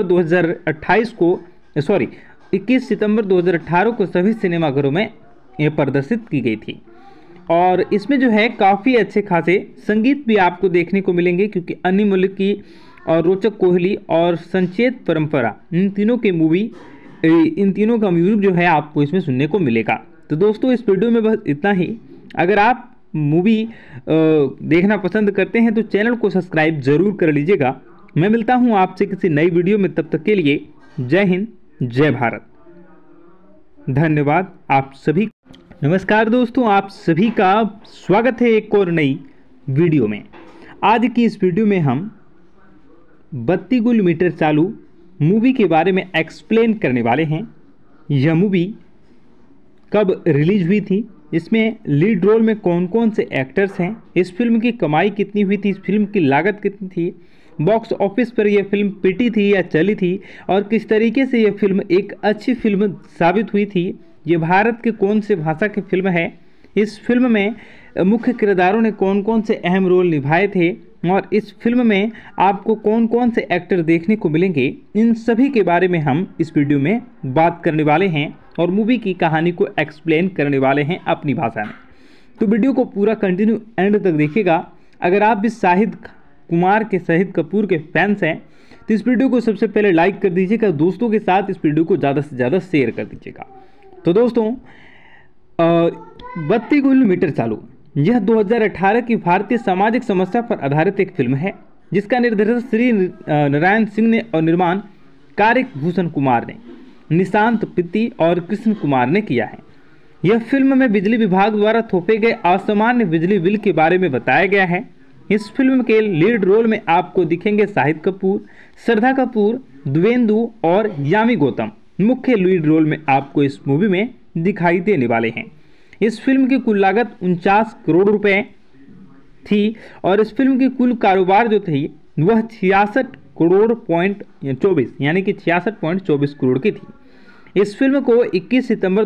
Speaker 1: 2018 को सभी सिनेमाघरों में यह प्रदर्शित की गई थी। और इसमें जो है काफ़ी अच्छे खासे संगीत भी आपको देखने को मिलेंगे, क्योंकि अन्य मलिक की और रोचक कोहली और संचेत परंपरा इन तीनों का म्यूजिक जो है आपको इसमें सुनने को मिलेगा। तो दोस्तों इस वीडियो में बस इतना ही। अगर आप मूवी देखना पसंद करते हैं तो चैनल को सब्सक्राइब जरूर कर लीजिएगा। मैं मिलता हूं आपसे किसी नई वीडियो में, तब तक के लिए जय हिंद जय भारत, धन्यवाद आप सभी। नमस्कार दोस्तों, आप सभी का स्वागत है एक और नई वीडियो में। आज की इस वीडियो में हम 32 गुल मीटर चालू मूवी के बारे में एक्सप्लेन करने वाले हैं। यह मूवी कब रिलीज हुई थी, इसमें लीड रोल में कौन कौन से एक्टर्स हैं, इस फिल्म की कमाई कितनी हुई थी, इस फिल्म की लागत कितनी थी, बॉक्स ऑफिस पर यह फिल्म पिटी थी या चली थी, और किस तरीके से यह फिल्म एक अच्छी फिल्म साबित हुई थी, ये भारत के कौन से भाषा की फिल्म है, इस फिल्म में मुख्य किरदारों ने कौन कौन से अहम रोल निभाए थे, और इस फिल्म में आपको कौन कौन से एक्टर देखने को मिलेंगे, इन सभी के बारे में हम इस वीडियो में बात करने वाले हैं और मूवी की कहानी को एक्सप्लेन करने वाले हैं अपनी भाषा में। तो वीडियो को पूरा कंटिन्यू एंड तक देखिएगा। अगर आप भी शाहिद कपूर के फैंस हैं तो इस वीडियो को सबसे पहले लाइक कर दीजिएगा, दोस्तों के साथ इस वीडियो को ज़्यादा से ज़्यादा शेयर कर दीजिएगा। तो दोस्तों 32 गुल मीटर चालू यह 2018 की भारतीय सामाजिक समस्या पर आधारित एक फिल्म है, जिसका निर्देशन श्री नारायण सिंह ने और निर्माण कारिक भूषण कुमार ने, निशांत पित्ती और कृष्ण कुमार ने किया है। यह फिल्म में बिजली विभाग द्वारा थोपे गए असामान्य बिजली बिल के बारे में बताया गया है। इस फिल्म के लीड रोल में आपको दिखेंगे शाहिद कपूर, श्रद्धा कपूर, द्वेंदु और यामी गौतम मुख्य लीड रोल में आपको इस मूवी में दिखाई देने वाले हैं। इस फिल्म की कुल लागत 49 करोड़ रुपए थी और इस फिल्म की कुल कारोबार जो थी वह 66 करोड़ पॉइंट 24 यानी कि 66.24 करोड़ की थी। इस फिल्म को 21 सितंबर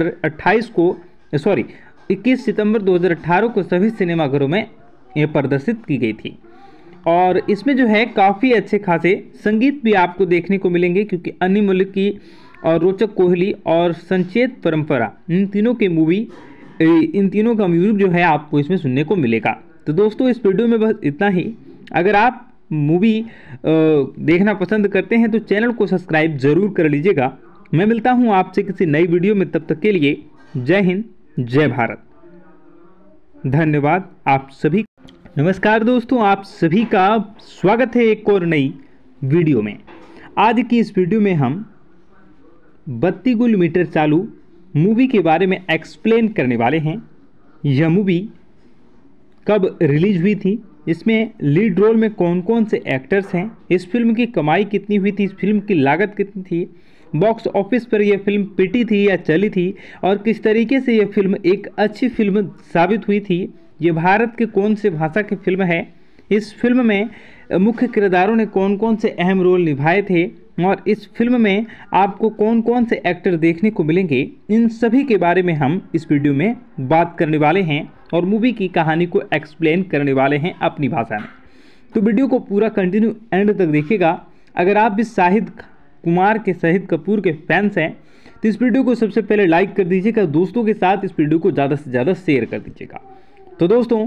Speaker 1: 2018 को सभी सिनेमाघरों में यह प्रदर्शित की गई थी। और इसमें जो है काफ़ी अच्छे खासे संगीत भी आपको देखने को मिलेंगे, क्योंकि अन्य मलिक की और रोचक कोहली और संचेत परंपरा इन तीनों का म्यूजिक जो है आपको इसमें सुनने को मिलेगा। तो दोस्तों इस वीडियो में बस इतना ही। अगर आप मूवी देखना पसंद करते हैं तो चैनल को सब्सक्राइब जरूर कर लीजिएगा। मैं मिलता हूं आपसे किसी नई वीडियो में, तब तक के लिए जय हिंद, जय भारत। धन्यवाद आप सभी। नमस्कार दोस्तों, आप सभी का स्वागत है एक और नई वीडियो में। आज की इस वीडियो में हम 32 गुल मीटर चालू मूवी के बारे में एक्सप्लेन करने वाले हैं। यह मूवी कब रिलीज हुई थी, इसमें लीड रोल में कौन कौन से एक्टर्स हैं, इस फिल्म की कमाई कितनी हुई थी, इस फिल्म की लागत कितनी थी, बॉक्स ऑफिस पर यह फिल्म पिटी थी या चली थी, और किस तरीके से यह फिल्म एक अच्छी फिल्म साबित हुई थी। ये भारत के कौन से भाषा की फिल्म है, इस फिल्म में मुख्य किरदारों ने कौन कौन से अहम रोल निभाए थे, और इस फिल्म में आपको कौन कौन से एक्टर देखने को मिलेंगे, इन सभी के बारे में हम इस वीडियो में बात करने वाले हैं और मूवी की कहानी को एक्सप्लेन करने वाले हैं अपनी भाषा में। तो वीडियो को पूरा कंटिन्यू एंड तक देखिएगा। अगर आप भी शाहिद कपूर के फैंस हैं तो इस वीडियो को सबसे पहले लाइक कर दीजिएगा, दोस्तों के साथ इस वीडियो को ज़्यादा से ज़्यादा शेयर कर दीजिएगा। तो दोस्तों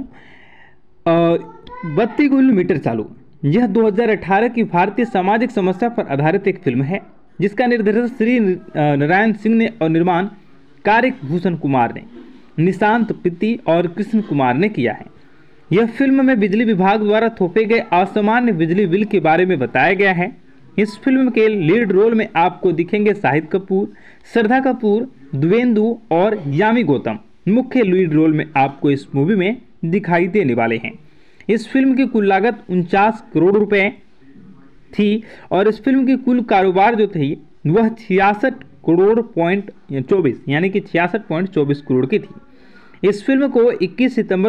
Speaker 1: 32 गुल मीटर चालू यह 2018 की भारतीय सामाजिक समस्या पर आधारित एक फिल्म है, जिसका निर्देशन श्री नारायण सिंह ने और निर्माण कारिक भूषण कुमार ने, निशांत पित्ती और कृष्ण कुमार ने किया है। यह फिल्म में बिजली विभाग द्वारा थोपे गए असामान्य बिजली बिल के बारे में बताया गया है। इस फिल्म के लीड रोल में आपको दिखेंगे शाहिद कपूर, श्रद्धा कपूर, द्वेंदु और यामी गौतम मुख्य लीड रोल में आपको इस मूवी में दिखाई देने वाले हैं। इस फिल्म की कुल लागत 49 करोड़ रुपए थी और इस फिल्म की कुल कारोबार जो थी वह 66 करोड़ पॉइंट 24 यानी कि 66.24 करोड़ की थी। इस फिल्म को 21 सितंबर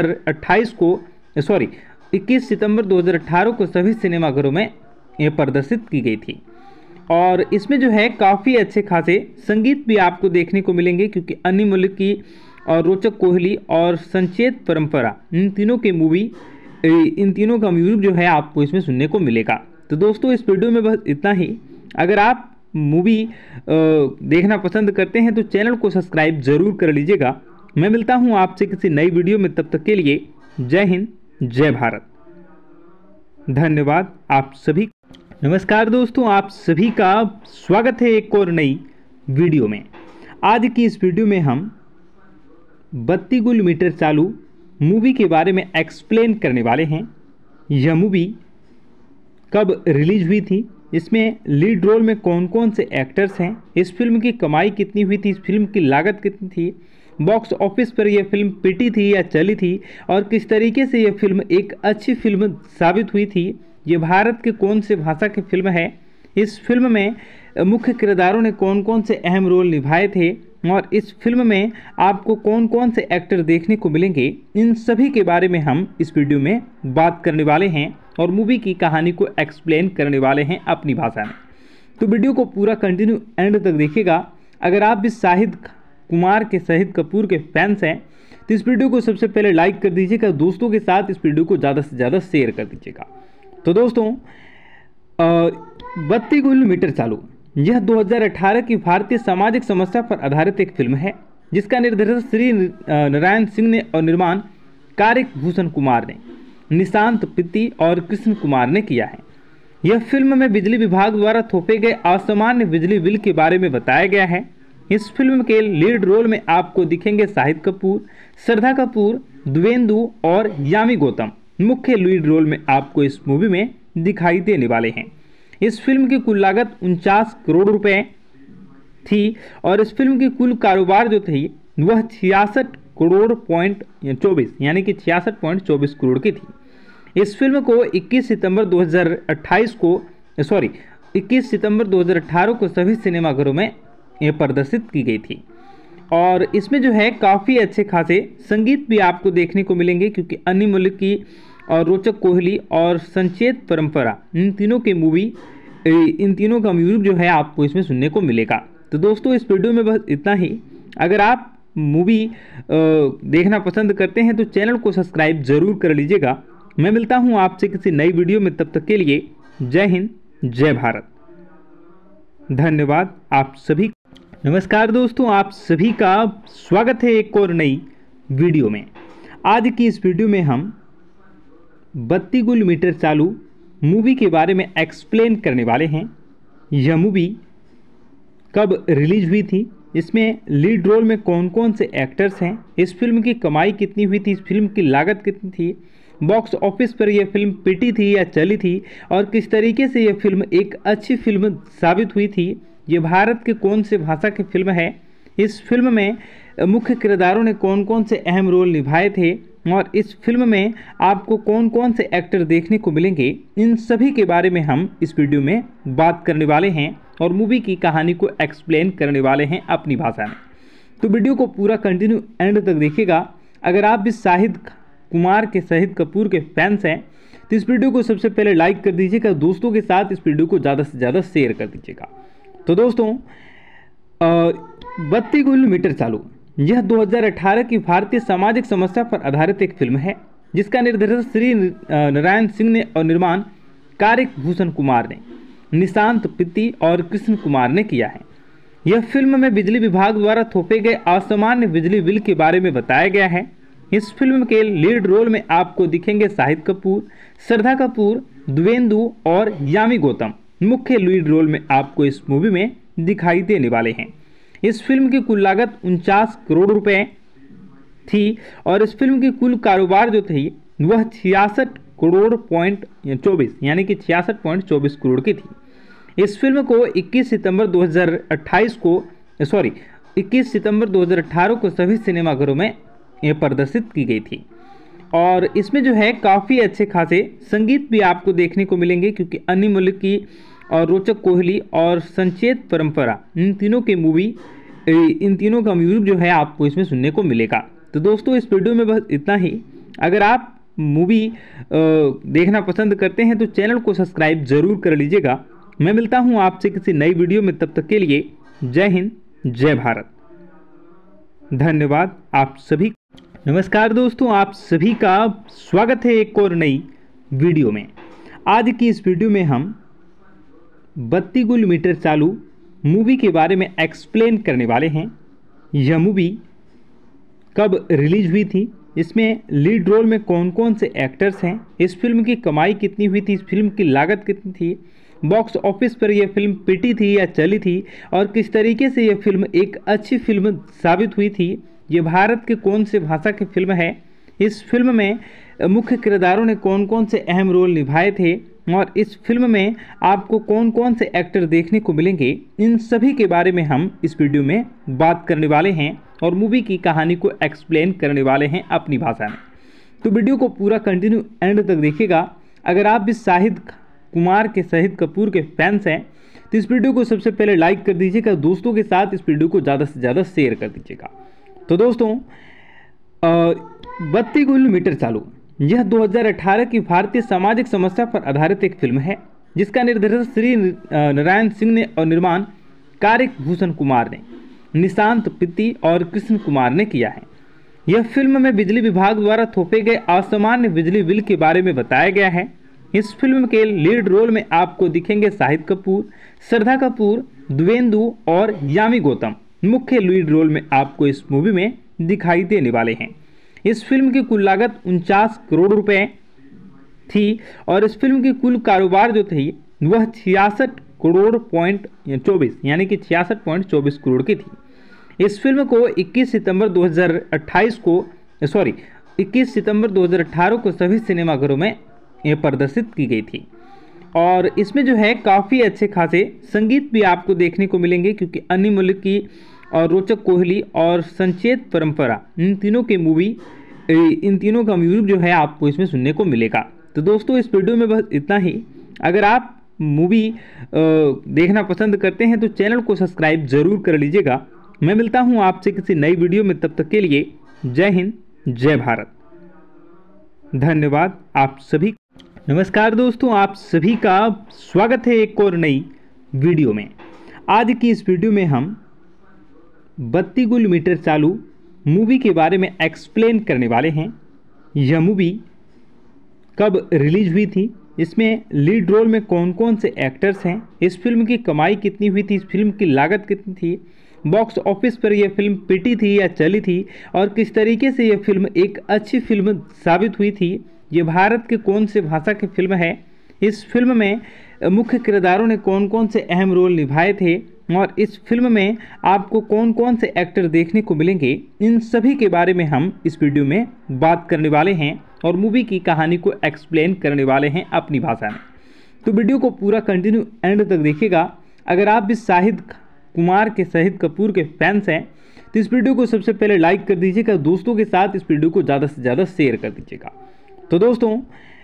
Speaker 1: 2018 को सभी सिनेमाघरों में ये प्रदर्शित की गई थी। और इसमें जो है काफ़ी अच्छे खासे संगीत भी आपको देखने को मिलेंगे, क्योंकि अन्नी मलिक की और रोचक कोहली और संचेत परंपरा इन तीनों का म्यूजिक जो है आपको इसमें सुनने को मिलेगा। तो दोस्तों इस वीडियो में बस इतना ही। अगर आप मूवी देखना पसंद करते हैं तो चैनल को सब्सक्राइब जरूर कर लीजिएगा। मैं मिलता हूं आपसे किसी नई वीडियो में, तब तक के लिए जय हिंद, जय भारत। धन्यवाद आप सभी। नमस्कार दोस्तों, आप सभी का स्वागत है एक और नई वीडियो में। आज की इस वीडियो में हम 32 गुल मीटर चालू मूवी के बारे में एक्सप्लेन करने वाले हैं। यह मूवी कब रिलीज हुई थी, इसमें लीड रोल में कौन कौन से एक्टर्स हैं, इस फिल्म की कमाई कितनी हुई थी, इस फिल्म की लागत कितनी थी, बॉक्स ऑफिस पर यह फिल्म पिटी थी या चली थी, और किस तरीके से यह फिल्म एक अच्छी फिल्म साबित हुई थी। ये भारत के कौन से भाषा की फिल्म है, इस फिल्म में मुख्य किरदारों ने कौन कौन से अहम रोल निभाए थे, और इस फिल्म में आपको कौन कौन से एक्टर देखने को मिलेंगे, इन सभी के बारे में हम इस वीडियो में बात करने वाले हैं और मूवी की कहानी को एक्सप्लेन करने वाले हैं अपनी भाषा में। तो वीडियो को पूरा कंटिन्यू एंड तक देखिएगा। अगर आप भी शाहिद कपूर के फैंस हैं तो इस वीडियो को सबसे पहले लाइक कर दीजिएगा, दोस्तों के साथ इस वीडियो को ज़्यादा से ज़्यादा शेयर कर दीजिएगा। तो दोस्तों 32 गुल मीटर चालू यह 2018 की भारतीय सामाजिक समस्या पर आधारित एक फिल्म है, जिसका निर्देशन श्री नारायण सिंह ने और निर्माण कारिक भूषण कुमार ने, निशांत पित्ती और कृष्ण कुमार ने किया है। यह फिल्म में बिजली विभाग द्वारा थोपे गए असामान्य बिजली बिल के बारे में बताया गया है। इस फिल्म के लीड रोल में आपको दिखेंगे शाहिद कपूर, श्रद्धा कपूर, द्वेंदु और यामी गौतम मुख्य लीड रोल में आपको इस मूवी में दिखाई देने वाले हैं। इस फिल्म की कुल लागत 49 करोड़ रुपए थी और इस फिल्म की कुल कारोबार जो थी वह 66 करोड़ पॉइंट 24 यानी कि 66.24 करोड़ की थी। इस फिल्म को 21 सितंबर 2018 को सभी सिनेमाघरों में ये प्रदर्शित की गई थी। और इसमें जो है काफ़ी अच्छे खासे संगीत भी आपको देखने को मिलेंगे, क्योंकि अन्नी मलिक की और रोचक कोहली और संचेत परंपरा इन तीनों का म्यूजिक जो है आपको इसमें सुनने को मिलेगा। तो दोस्तों इस वीडियो में बस इतना ही। अगर आप मूवी देखना पसंद करते हैं तो चैनल को सब्सक्राइब जरूर कर लीजिएगा। मैं मिलता हूं आपसे किसी नई वीडियो में, तब तक के लिए जय हिंद, जय भारत। धन्यवाद आप सभी। नमस्कार दोस्तों, आप सभी का स्वागत है एक और नई वीडियो में। आज की इस वीडियो में हम 32 गुल मीटर चालू मूवी के बारे में एक्सप्लेन करने वाले हैं। यह मूवी कब रिलीज हुई थी, इसमें लीड रोल में कौन कौन से एक्टर्स हैं, इस फिल्म की कमाई कितनी हुई थी, इस फिल्म की लागत कितनी थी, बॉक्स ऑफिस पर यह फिल्म पिटी थी या चली थी और किस तरीके से यह फिल्म एक अच्छी फिल्म साबित हुई थी, ये भारत के कौन से भाषा की फिल्म है, इस फिल्म में मुख्य किरदारों ने कौन कौन से अहम रोल निभाए थे और इस फिल्म में आपको कौन कौन से एक्टर देखने को मिलेंगे, इन सभी के बारे में हम इस वीडियो में बात करने वाले हैं और मूवी की कहानी को एक्सप्लेन करने वाले हैं अपनी भाषा में। तो वीडियो को पूरा कंटिन्यू एंड तक देखिएगा। अगर आप भी शाहिद कपूर के फैंस हैं तो इस वीडियो को सबसे पहले लाइक कर दीजिएगा, दोस्तों के साथ इस वीडियो को ज़्यादा से ज़्यादा शेयर कर दीजिएगा। तो दोस्तों, 32 किलोमीटर चालू यह 2018 की भारतीय सामाजिक समस्या पर आधारित एक फिल्म है जिसका निर्देशन श्री नारायण सिंह ने और निर्माण कार्तिक भूषण कुमार ने, निशांत पित्ती और कृष्ण कुमार ने किया है। यह फिल्म में बिजली विभाग द्वारा थोपे गए असामान्य बिजली बिल के बारे में बताया गया है। इस फिल्म के लीड रोल में आपको दिखेंगे शाहिद कपूर, श्रद्धा कपूर, द्वेंदु और यामी गौतम मुख्य लीड रोल में आपको इस मूवी में दिखाई देने वाले हैं। इस फिल्म की कुल लागत 49 करोड़ रुपए थी और इस फिल्म की कुल कारोबार जो थी वह 66 करोड़ पॉइंट 24 यानी कि 66.24 करोड़ की थी। इस फिल्म को 21 सितंबर 2018 को सभी सिनेमाघरों में प्रदर्शित की गई थी और इसमें जो है काफ़ी अच्छे खासे संगीत भी आपको देखने को मिलेंगे क्योंकि अन्नी मलिक की और रोचक कोहली और संचेत परंपरा इन तीनों का म्यूजिक जो है आपको इसमें सुनने को मिलेगा। तो दोस्तों, इस वीडियो में बस इतना ही। अगर आप मूवी देखना पसंद करते हैं तो चैनल को सब्सक्राइब जरूर कर लीजिएगा। मैं मिलता हूं आपसे किसी नई वीडियो में, तब तक के लिए जय हिंद, जय भारत, धन्यवाद आप सभी। नमस्कार दोस्तों, आप सभी का स्वागत है एक और नई वीडियो में। आज की इस वीडियो में हम 32 किलोमीटर चालू मूवी के बारे में एक्सप्लेन करने वाले हैं। यह मूवी कब रिलीज हुई थी, इसमें लीड रोल में कौन कौन से एक्टर्स हैं, इस फिल्म की कमाई कितनी हुई थी, इस फिल्म की लागत कितनी थी, बॉक्स ऑफिस पर यह फिल्म पिटी थी या चली थी और किस तरीके से यह फिल्म एक अच्छी फिल्म साबित हुई थी, ये भारत के कौन से भाषा की फिल्म है, इस फिल्म में मुख्य किरदारों ने कौन कौन से अहम रोल निभाए थे और इस फिल्म में आपको कौन कौन से एक्टर देखने को मिलेंगे, इन सभी के बारे में हम इस वीडियो में बात करने वाले हैं और मूवी की कहानी को एक्सप्लेन करने वाले हैं अपनी भाषा में। तो वीडियो को पूरा कंटिन्यू एंड तक देखिएगा। अगर आप भी शाहिद कपूर के फैंस हैं तो इस वीडियो को सबसे पहले लाइक कर दीजिएगा, दोस्तों के साथ इस वीडियो को ज़्यादा से ज़्यादा शेयर कर दीजिएगा। तो दोस्तों, 32 किलोमीटर चालू यह 2018 की भारतीय सामाजिक समस्या पर आधारित एक फिल्म है जिसका निर्देशन श्री नारायण सिंह ने और निर्माण कार्तिक भूषण कुमार ने, निशांत पित्ती और कृष्ण कुमार ने किया है। यह फिल्म में बिजली विभाग द्वारा थोपे गए असामान्य बिजली बिल के बारे में बताया गया है। इस फिल्म के लीड रोल में आपको दिखेंगे शाहिद कपूर, श्रद्धा कपूर, द्वेंदु और यामी गौतम मुख्य लीड रोल में आपको इस मूवी में दिखाई देने वाले हैं। इस फिल्म की कुल लागत 49 करोड़ रुपए थी और इस फिल्म की कुल कारोबार जो थी वह 66 करोड़ पॉइंट 24 यानी कि 66.24 करोड़ की थी। इस फिल्म को 21 सितंबर 2018 को सभी सिनेमाघरों में प्रदर्शित की गई थी और इसमें जो है काफ़ी अच्छे खासे संगीत भी आपको देखने को मिलेंगे क्योंकि अन्नी मलिक की और रोचक कोहली और संचेत परंपरा इन तीनों का म्यूजिक जो है आपको इसमें सुनने को मिलेगा। तो दोस्तों, इस वीडियो में बस इतना ही। अगर आप मूवी देखना पसंद करते हैं तो चैनल को सब्सक्राइब जरूर कर लीजिएगा। मैं मिलता हूं आपसे किसी नई वीडियो में, तब तक के लिए जय हिंद, जय भारत, धन्यवाद आप सभी। नमस्कार दोस्तों, आप सभी का स्वागत है एक और नई वीडियो में। आज की इस वीडियो में हम 32 किलोमीटर चालू मूवी के बारे में एक्सप्लेन करने वाले हैं। यह मूवी कब रिलीज हुई थी, इसमें लीड रोल में कौन कौन से एक्टर्स हैं, इस फिल्म की कमाई कितनी हुई थी, इस फिल्म की लागत कितनी थी, बॉक्स ऑफिस पर यह फिल्म पिटी थी या चली थी और किस तरीके से यह फिल्म एक अच्छी फिल्म साबित हुई थी, ये भारत के कौन से भाषा की फिल्म है, इस फिल्म में मुख्य किरदारों ने कौन कौन से अहम रोल निभाए थे और इस फिल्म में आपको कौन कौन से एक्टर देखने को मिलेंगे, इन सभी के बारे में हम इस वीडियो में बात करने वाले हैं और मूवी की कहानी को एक्सप्लेन करने वाले हैं अपनी भाषा में। तो वीडियो को पूरा कंटिन्यू एंड तक देखिएगा। अगर आप भी शाहिद कपूर के फैंस हैं तो इस वीडियो को सबसे पहले लाइक कर दीजिएगा, दोस्तों के साथ इस वीडियो को ज़्यादा से ज़्यादा शेयर कर दीजिएगा। तो दोस्तों,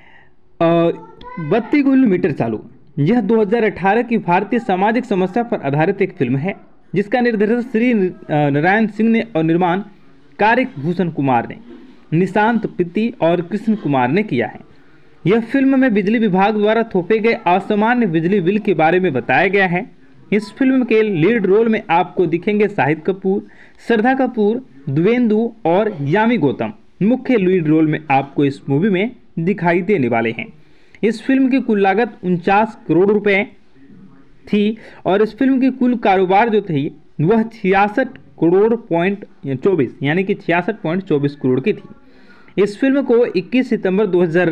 Speaker 1: 32 किलोमीटर चालू यह 2018 की भारतीय सामाजिक समस्या पर आधारित एक फिल्म है जिसका निर्देशन श्री नारायण सिंह ने और निर्माण कार्तिक भूषण कुमार ने, निशांत पित्ती और कृष्ण कुमार ने किया है। यह फिल्म में बिजली विभाग द्वारा थोपे गए असामान्य बिजली बिल के बारे में बताया गया है। इस फिल्म के लीड रोल में आपको दिखेंगे शाहिद कपूर, श्रद्धा कपूर, द्विवेंदु और यामी गौतम। मुख्य लीड रोल में आपको इस मूवी में दिखाई देने वाले हैं। इस फिल्म की कुल लागत 49 करोड़ रुपए थी और इस फिल्म की कुल कारोबार जो थी वह 66 करोड़ पॉइंट 24 यानी कि 66.24 करोड़ की थी। इस फिल्म को 21 सितंबर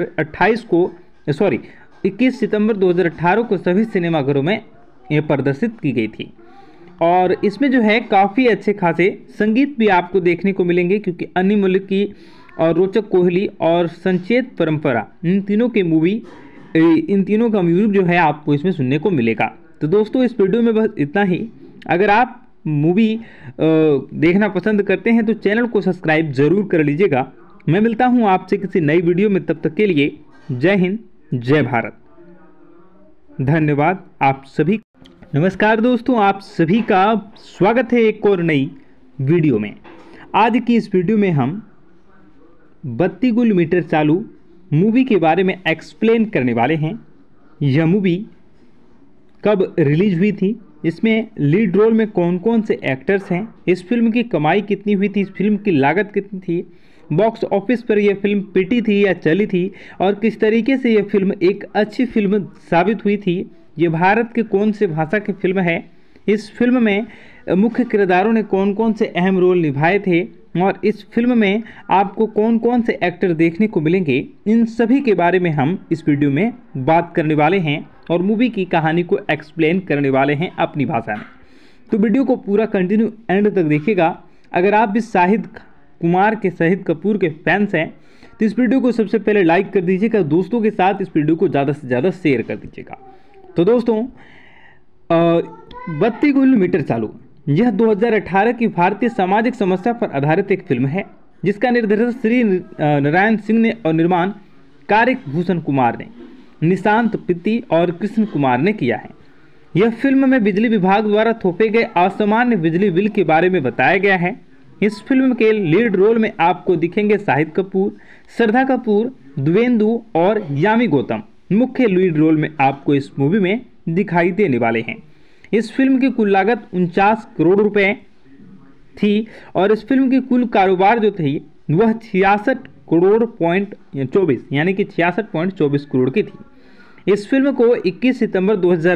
Speaker 1: 2018 को सभी सिनेमाघरों में प्रदर्शित की गई थी और इसमें जो है काफ़ी अच्छे खासे संगीत भी आपको देखने को मिलेंगे, क्योंकि अन्य मलिक की और रोचक कोहली और संचेत परंपरा इन तीनों का म्यूजिक जो है आपको इसमें सुनने को मिलेगा। तो दोस्तों, इस वीडियो में बस इतना ही। अगर आप मूवी देखना पसंद करते हैं तो चैनल को सब्सक्राइब जरूर कर लीजिएगा। मैं मिलता हूं आपसे किसी नई वीडियो में, तब तक के लिए जय हिंद, जय भारत, धन्यवाद आप सभी। नमस्कार दोस्तों, आप सभी का स्वागत है एक और नई वीडियो में। आज की इस वीडियो में हम 32 किलोमीटर चालू मूवी के बारे में एक्सप्लेन करने वाले हैं। यह मूवी कब रिलीज हुई थी, इसमें लीड रोल में कौन कौन से एक्टर्स हैं, इस फिल्म की कमाई कितनी हुई थी, इस फिल्म की लागत कितनी थी, बॉक्स ऑफिस पर यह फिल्म पिटी थी या चली थी और किस तरीके से यह फिल्म एक अच्छी फिल्म साबित हुई थी, ये भारत के कौन से भाषा की फिल्म है, इस फिल्म में मुख्य किरदारों ने कौन कौन से अहम रोल निभाए थे और इस फिल्म में आपको कौन कौन से एक्टर देखने को मिलेंगे, इन सभी के बारे में हम इस वीडियो में बात करने वाले हैं और मूवी की कहानी को एक्सप्लेन करने वाले हैं अपनी भाषा में। तो वीडियो को पूरा कंटिन्यू एंड तक देखिएगा। अगर आप भी शाहिद कपूर के फैंस हैं तो इस वीडियो को सबसे पहले लाइक कर दीजिएगा, दोस्तों के साथ इस वीडियो को ज़्यादा से ज़्यादा शेयर कर दीजिएगा। तो दोस्तों, 32 किलोमीटर चालू यह 2018 की भारतीय सामाजिक समस्या पर आधारित एक फिल्म है जिसका निर्देशन श्री नारायण सिंह ने और निर्माण कार्तिक भूषण कुमार ने, निशांत पित्ती और कृष्ण कुमार ने किया है। यह फिल्म में बिजली विभाग द्वारा थोपे गए असामान्य बिजली बिल के बारे में बताया गया है। इस फिल्म के लीड रोल में आपको दिखेंगे शाहिद कपूर, श्रद्धा कपूर, द्विवेंदु और यामी गौतम। मुख्य लीड रोल में आपको इस मूवी में दिखाई देने वाले हैं। इस फिल्म की कुल लागत 49 करोड़ रुपए थी और इस फिल्म की कुल कारोबार जो थी वह 66 करोड़ पॉइंट 24 यानी कि 66.24 करोड़ की थी। इस फिल्म को 21 सितंबर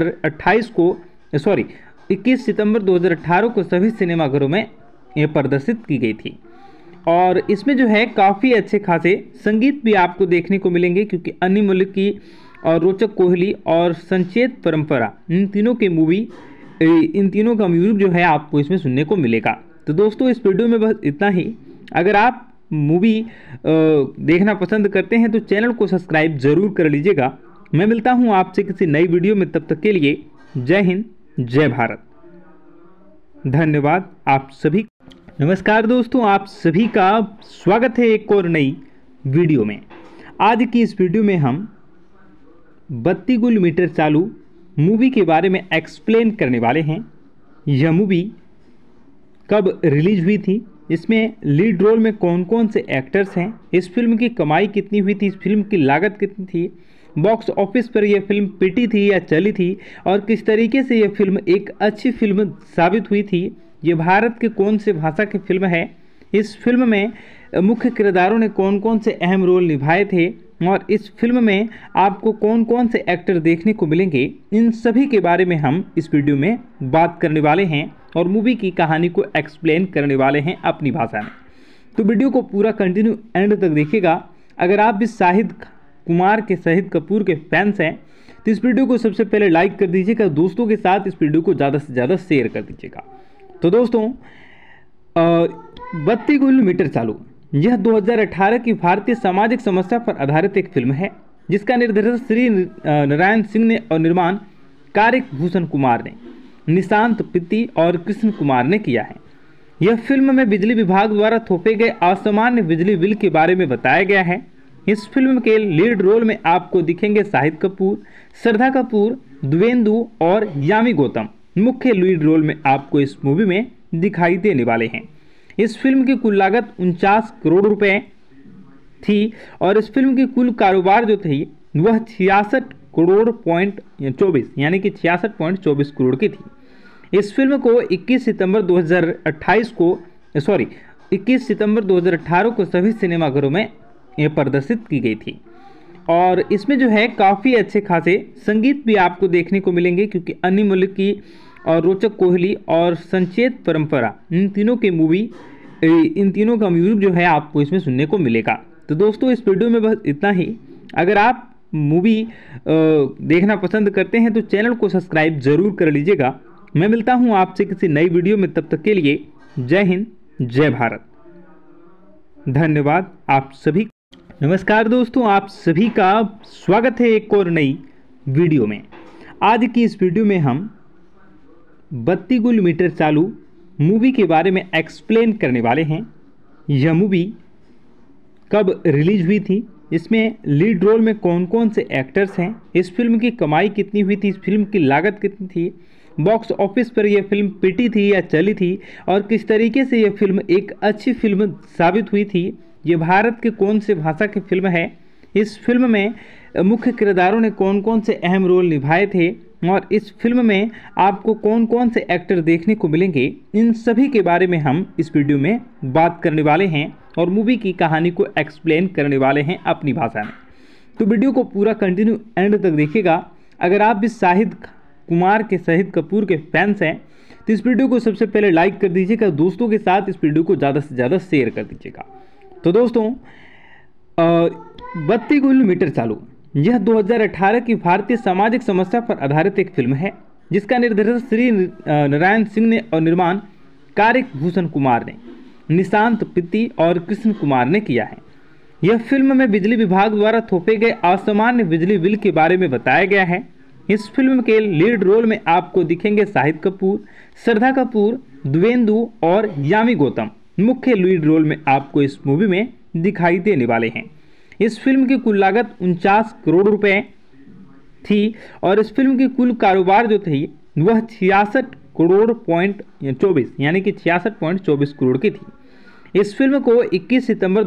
Speaker 1: 2018 को सभी सिनेमाघरों में प्रदर्शित की गई थी और इसमें जो है काफ़ी अच्छे खासे संगीत भी आपको देखने को मिलेंगे, क्योंकि अन्य मलिक की और रोचक कोहली और संचेत परंपरा इन तीनों का म्यूजिक जो है आपको इसमें सुनने को मिलेगा। तो दोस्तों, इस वीडियो में बस इतना ही। अगर आप मूवी देखना पसंद करते हैं तो चैनल को सब्सक्राइब जरूर कर लीजिएगा। मैं मिलता हूं आपसे किसी नई वीडियो में, तब तक के लिए जय हिंद, जय भारत, धन्यवाद आप सभी। नमस्कार दोस्तों, आप सभी का स्वागत है एक और नई वीडियो में। आज की इस वीडियो में हम 32 किलोमीटर चालू मूवी के बारे में एक्सप्लेन करने वाले हैं। यह मूवी कब रिलीज हुई थी, इसमें लीड रोल में कौन कौन से एक्टर्स हैं, इस फिल्म की कमाई कितनी हुई थी, इस फिल्म की लागत कितनी थी, बॉक्स ऑफिस पर यह फिल्म पिटी थी या चली थी और किस तरीके से यह फिल्म एक अच्छी फिल्म साबित हुई थी, ये भारत के कौन से भाषा की फिल्म है, इस फिल्म में मुख्य किरदारों ने कौन कौन से अहम रोल निभाए थे और इस फिल्म में आपको कौन कौन से एक्टर देखने को मिलेंगे, इन सभी के बारे में हम इस वीडियो में बात करने वाले हैं और मूवी की कहानी को एक्सप्लेन करने वाले हैं अपनी भाषा में। तो वीडियो को पूरा कंटिन्यू एंड तक देखिएगा। अगर आप भी शाहिद कुमार के शहीद कपूर के फैंस हैं तो इस वीडियो को सबसे पहले लाइक कर दीजिएगा, दोस्तों के साथ इस वीडियो को ज़्यादा से ज़्यादा शेयर कर दीजिएगा। तो दोस्तों, 32 किलोमीटर चालू यह 2018 की भारतीय सामाजिक समस्या पर आधारित एक फिल्म है जिसका निर्देशन श्री नारायण सिंह ने और निर्माण कारिक भूषण कुमार ने, निशांत पित्ती और कृष्ण कुमार ने किया है। यह फिल्म में बिजली विभाग द्वारा थोपे गए असामान्य बिजली बिल के बारे में बताया गया है। इस फिल्म के लीड रोल में आपको दिखेंगे शाहिद कपूर, श्रद्धा कपूर, द्विवेंदु और यामी गौतम। मुख्य लीड रोल में आपको इस मूवी में दिखाई देने वाले हैं। इस फिल्म की कुल लागत 49 करोड़ रुपए थी और इस फिल्म की कुल कारोबार जो थी वह 66 करोड़ पॉइंट 24 यानी कि 66.24 करोड़ की थी। इस फिल्म को 21 सितंबर 2018 को सभी सिनेमाघरों में प्रदर्शित की गई थी और इसमें जो है काफ़ी अच्छे खासे संगीत भी आपको देखने को मिलेंगे क्योंकि अन्य मुल्क की और रोचक कोहली और संचेत परंपरा इन तीनों का म्यूजिक जो है आपको इसमें सुनने को मिलेगा। तो दोस्तों, इस वीडियो में बस इतना ही। अगर आप मूवी देखना पसंद करते हैं तो चैनल को सब्सक्राइब जरूर कर लीजिएगा। मैं मिलता हूं आपसे किसी नई वीडियो में, तब तक के लिए जय हिंद, जय भारत, धन्यवाद आप सभी। नमस्कार दोस्तों, आप सभी का स्वागत है एक और नई वीडियो में। आज की इस वीडियो में हम 32 किलोमीटर चालू मूवी के बारे में एक्सप्लेन करने वाले हैं। यह मूवी कब रिलीज हुई थी, इसमें लीड रोल में कौन कौन से एक्टर्स हैं, इस फिल्म की कमाई कितनी हुई थी, इस फिल्म की लागत कितनी थी, बॉक्स ऑफिस पर यह फिल्म पिटी थी या चली थी और किस तरीके से यह फिल्म एक अच्छी फिल्म साबित हुई थी, ये भारत के कौन से भाषा की फिल्म है, इस फिल्म में मुख्य किरदारों ने कौन कौन से अहम रोल निभाए थे और इस फिल्म में आपको कौन कौन से एक्टर देखने को मिलेंगे, इन सभी के बारे में हम इस वीडियो में बात करने वाले हैं और मूवी की कहानी को एक्सप्लेन करने वाले हैं अपनी भाषा में। तो वीडियो को पूरा कंटिन्यू एंड तक देखिएगा। अगर आप भी शाहिद कुमार के शहीद कपूर के फैंस हैं तो इस वीडियो को सबसे पहले लाइक कर दीजिएगा, दोस्तों के साथ इस वीडियो को ज़्यादा से ज़्यादा शेयर कर दीजिएगा। तो दोस्तों, 32 किलोमीटर चालू यह 2018 की भारतीय सामाजिक समस्या पर आधारित एक फिल्म है जिसका निर्देशन श्री नारायण सिंह ने और निर्माण कारिक भूषण कुमार ने, निशांत पित्ती और कृष्ण कुमार ने किया है। यह फिल्म में बिजली विभाग द्वारा थोपे गए असामान्य बिजली बिल के बारे में बताया गया है। इस फिल्म के लीड रोल में आपको दिखेंगे शाहिद कपूर, श्रद्धा कपूर, द्विवेंदु और यामी गौतम। मुख्य लीड रोल में आपको इस मूवी में दिखाई देने वाले हैं। इस फिल्म की कुल लागत 49 करोड़ रुपए थी और इस फिल्म की कुल कारोबार जो थी वह 66 करोड़ पॉइंट 24 यानी कि 66.24 करोड़ की थी। इस फिल्म को 21 सितंबर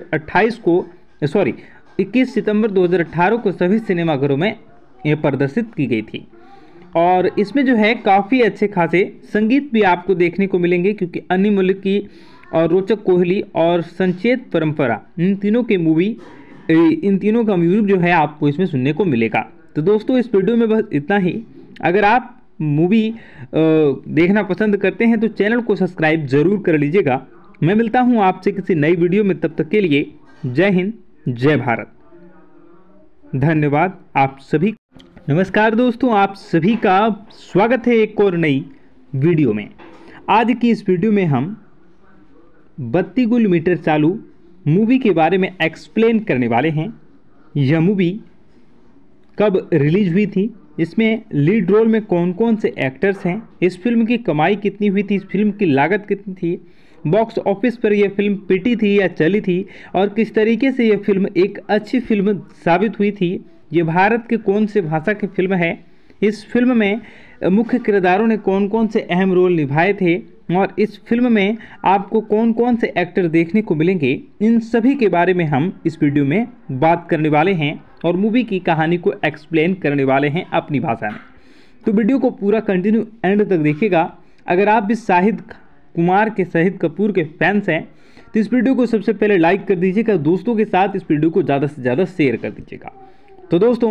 Speaker 1: 2018 को सभी सिनेमाघरों में प्रदर्शित की गई थी और इसमें जो है काफ़ी अच्छे खासे संगीत भी आपको देखने को मिलेंगे क्योंकि अन्य मुल्क की और रोचक कोहली और संचेत परंपरा इन तीनों का म्यूजिक जो है आपको इसमें सुनने को मिलेगा। तो दोस्तों, इस वीडियो में बस इतना ही। अगर आप मूवी देखना पसंद करते हैं तो चैनल को सब्सक्राइब जरूर कर लीजिएगा। मैं मिलता हूं आपसे किसी नई वीडियो में, तब तक के लिए जय हिंद, जय भारत, धन्यवाद आप सभी। नमस्कार दोस्तों, आप सभी का स्वागत है एक और नई वीडियो में। आज की इस वीडियो में हम 32 किलोमीटर चालू मूवी के बारे में एक्सप्लेन करने वाले हैं। यह मूवी कब रिलीज हुई थी, इसमें लीड रोल में कौन कौन से एक्टर्स हैं, इस फिल्म की कमाई कितनी हुई थी, इस फिल्म की लागत कितनी थी, बॉक्स ऑफिस पर यह फिल्म पिटी थी या चली थी और किस तरीके से यह फिल्म एक अच्छी फिल्म साबित हुई थी, ये भारत के कौन से भाषा की फिल्म है, इस फिल्म में मुख्य किरदारों ने कौन कौन से अहम रोल निभाए थे और इस फिल्म में आपको कौन कौन से एक्टर देखने को मिलेंगे, इन सभी के बारे में हम इस वीडियो में बात करने वाले हैं और मूवी की कहानी को एक्सप्लेन करने वाले हैं अपनी भाषा में। तो वीडियो को पूरा कंटिन्यू एंड तक देखिएगा। अगर आप भी शाहिद कुमार के शहीद कपूर के फैंस हैं तो इस वीडियो को सबसे पहले लाइक कर दीजिएगा, दोस्तों के साथ इस वीडियो को ज़्यादा से ज़्यादा शेयर कर दीजिएगा। तो दोस्तों,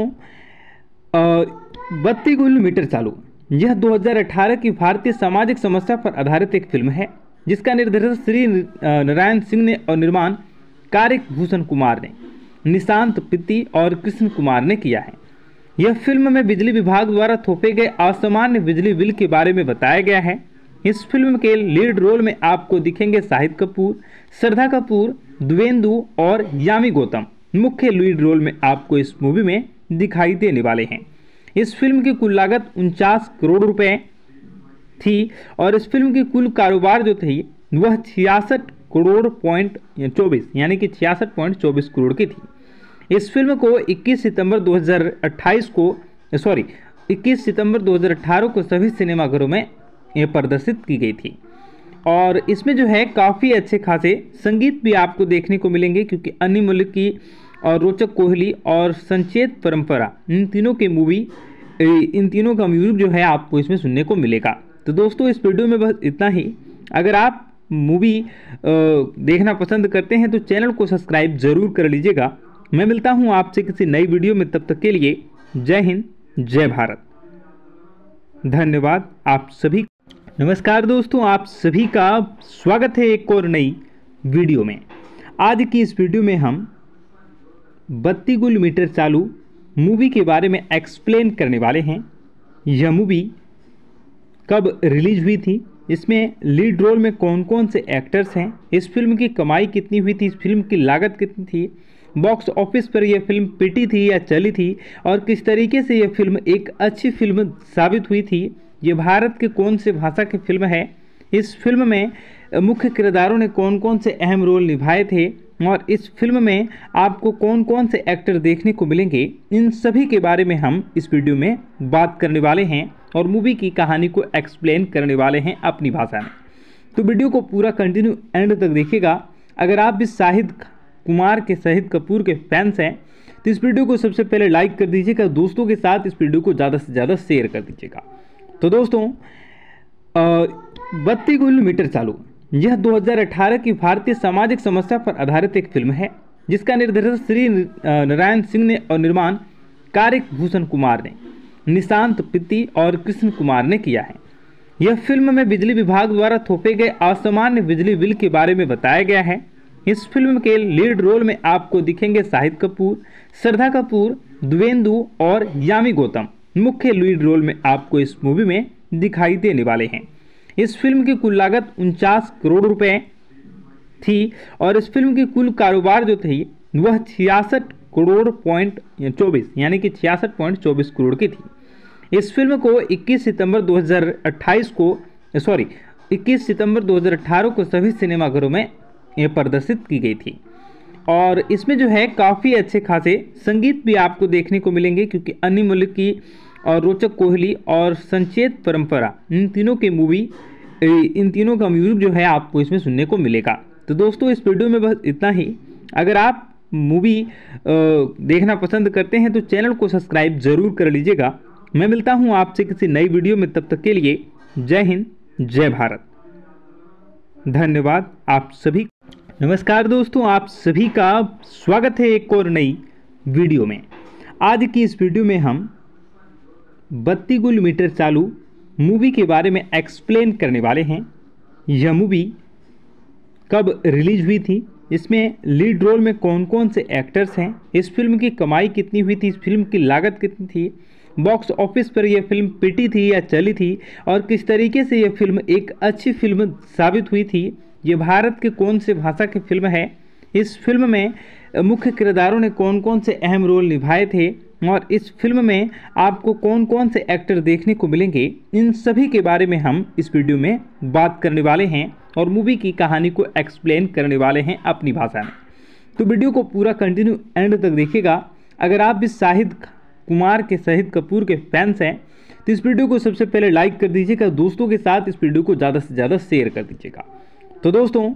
Speaker 1: 32 किलोमीटर चालू यह 2018 की भारतीय सामाजिक समस्या पर आधारित एक फिल्म है जिसका निर्देशन श्री नारायण सिंह ने और निर्माण कारिक भूषण कुमार ने, निशांत पित्ती और कृष्ण कुमार ने किया है। यह फिल्म में बिजली विभाग द्वारा थोपे गए असामान्य बिजली बिल के बारे में बताया गया है। इस फिल्म के लीड रोल में आपको दिखेंगे शाहिद कपूर, श्रद्धा कपूर, द्विवेंदु और यामी गौतम। मुख्य लीड रोल में आपको इस मूवी में दिखाई देने वाले हैं। इस फिल्म की कुल लागत 49 करोड़ रुपए थी और इस फिल्म की कुल कारोबार जो थी वह 66 करोड़ पॉइंट 24 यानी कि 66.24 करोड़ की थी। इस फिल्म को 21 सितंबर 2018 को सभी सिनेमाघरों में प्रदर्शित की गई थी। और इसमें जो है काफ़ी अच्छे खासे संगीत भी आपको देखने को मिलेंगे, क्योंकि अन्य मलिक की और रोचक कोहली और संचेत परंपरा इन तीनों का म्यूजिक जो है आपको इसमें सुनने को मिलेगा। तो दोस्तों इस वीडियो में बस इतना ही। अगर आप मूवी देखना पसंद करते हैं तो चैनल को सब्सक्राइब जरूर कर लीजिएगा। मैं मिलता हूं आपसे किसी नई वीडियो में, तब तक के लिए जय हिंद जय भारत, धन्यवाद आप सभी। नमस्कार दोस्तों, आप सभी का स्वागत है एक और नई वीडियो में। आज की इस वीडियो में हम 32 गुल मीटर चालू मूवी के बारे में एक्सप्लेन करने वाले हैं। यह मूवी कब रिलीज हुई थी, इसमें लीड रोल में कौन कौन से एक्टर्स हैं, इस फिल्म की कमाई कितनी हुई थी, इस फिल्म की लागत कितनी थी, बॉक्स ऑफिस पर यह फिल्म पिटी थी या चली थी, और किस तरीके से यह फिल्म एक अच्छी फिल्म साबित हुई थी, ये भारत के कौन से भाषा की फिल्म है, इस फिल्म में मुख्य किरदारों ने कौन कौन से अहम रोल निभाए थे, और इस फिल्म में आपको कौन कौन से एक्टर देखने को मिलेंगे, इन सभी के बारे में हम इस वीडियो में बात करने वाले हैं और मूवी की कहानी को एक्सप्लेन करने वाले हैं अपनी भाषा में। तो वीडियो को पूरा कंटिन्यू एंड तक देखिएगा। अगर आप भी शाहिद कपूर के फैंस हैं तो इस वीडियो को सबसे पहले लाइक कर दीजिएगा, दोस्तों के साथ इस वीडियो को ज़्यादा से ज़्यादा शेयर कर दीजिएगा। तो दोस्तों 32 गुल मीटर चालू यह 2018 की भारतीय सामाजिक समस्या पर आधारित एक फिल्म है, जिसका निर्देशन श्री नारायण सिंह ने और निर्माण कारिक भूषण कुमार ने, निशांत पित्ती और कृष्ण कुमार ने किया है। यह फिल्म में बिजली विभाग द्वारा थोपे गए असामान्य बिजली बिल के बारे में बताया गया है। इस फिल्म के लीड रोल में आपको दिखेंगे शाहिद कपूर, श्रद्धा कपूर, द्विवेंदु और यामी गौतम। मुख्य लीड रोल में आपको इस मूवी में दिखाई देने वाले हैं। इस फिल्म की कुल लागत 49 करोड़ रुपए थी और इस फिल्म की कुल कारोबार जो थी वह 66 करोड़ पॉइंट 24 यानी कि 66.24 करोड़ की थी। इस फिल्म को 21 सितंबर 2018 को सभी सिनेमाघरों में प्रदर्शित की गई थी। और इसमें जो है काफ़ी अच्छे खासे संगीत भी आपको देखने को मिलेंगे, क्योंकि अन्य मलिक की और रोचक कोहली और संचेत परंपरा इन तीनों का म्यूजिक जो है आपको इसमें सुनने को मिलेगा। तो दोस्तों इस वीडियो में बस इतना ही। अगर आप मूवी देखना पसंद करते हैं तो चैनल को सब्सक्राइब जरूर कर लीजिएगा। मैं मिलता हूं आपसे किसी नई वीडियो में, तब तक के लिए जय हिंद जय भारत, धन्यवाद आप सभी। नमस्कार दोस्तों, आप सभी का स्वागत है एक और नई वीडियो में। आज की इस वीडियो में हम 32 गुल मीटर चालू मूवी के बारे में एक्सप्लेन करने वाले हैं। यह मूवी कब रिलीज हुई थी, इसमें लीड रोल में कौन कौन से एक्टर्स हैं, इस फिल्म की कमाई कितनी हुई थी, इस फिल्म की लागत कितनी थी, बॉक्स ऑफिस पर यह फिल्म पिटी थी या चली थी, और किस तरीके से यह फिल्म एक अच्छी फिल्म साबित हुई थी, ये भारत के कौन से भाषा की फिल्म है, इस फिल्म में मुख्य किरदारों ने कौन कौन से अहम रोल निभाए थे, और इस फिल्म में आपको कौन कौन से एक्टर देखने को मिलेंगे, इन सभी के बारे में हम इस वीडियो में बात करने वाले हैं और मूवी की कहानी को एक्सप्लेन करने वाले हैं अपनी भाषा में। तो वीडियो को पूरा कंटिन्यू एंड तक देखिएगा। अगर आप भी शाहिद कपूर के फैंस हैं तो इस वीडियो को सबसे पहले लाइक कर दीजिएगा, दोस्तों के साथ इस वीडियो को ज़्यादा से ज़्यादा शेयर कर दीजिएगा। तो दोस्तों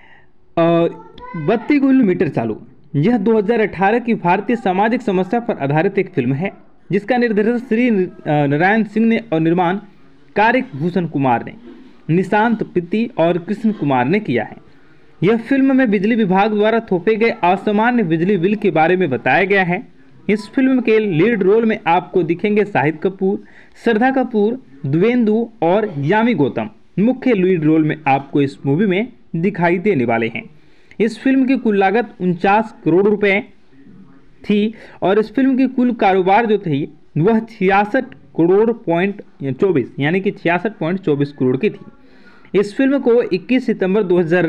Speaker 1: 32 गुल मीटर चालू यह 2018 की भारतीय सामाजिक समस्या पर आधारित एक फिल्म है, जिसका निर्देशन श्री नारायण सिंह ने और निर्माण कारिक भूषण कुमार ने, निशांत पित्ती और कृष्ण कुमार ने किया है। यह फिल्म में बिजली विभाग द्वारा थोपे गए असामान्य बिजली बिल के बारे में बताया गया है। इस फिल्म के लीड रोल में आपको दिखेंगे शाहिद कपूर, श्रद्धा कपूर, द्विवेंदु और यामी गौतम। मुख्य लीड रोल में आपको इस मूवी में दिखाई देने वाले हैं। इस फिल्म की कुल लागत 49 करोड़ रुपए थी और इस फिल्म की कुल कारोबार जो थी वह 66 करोड़ 24 यानी कि 66.24 करोड़ की थी। इस फिल्म को 21 सितंबर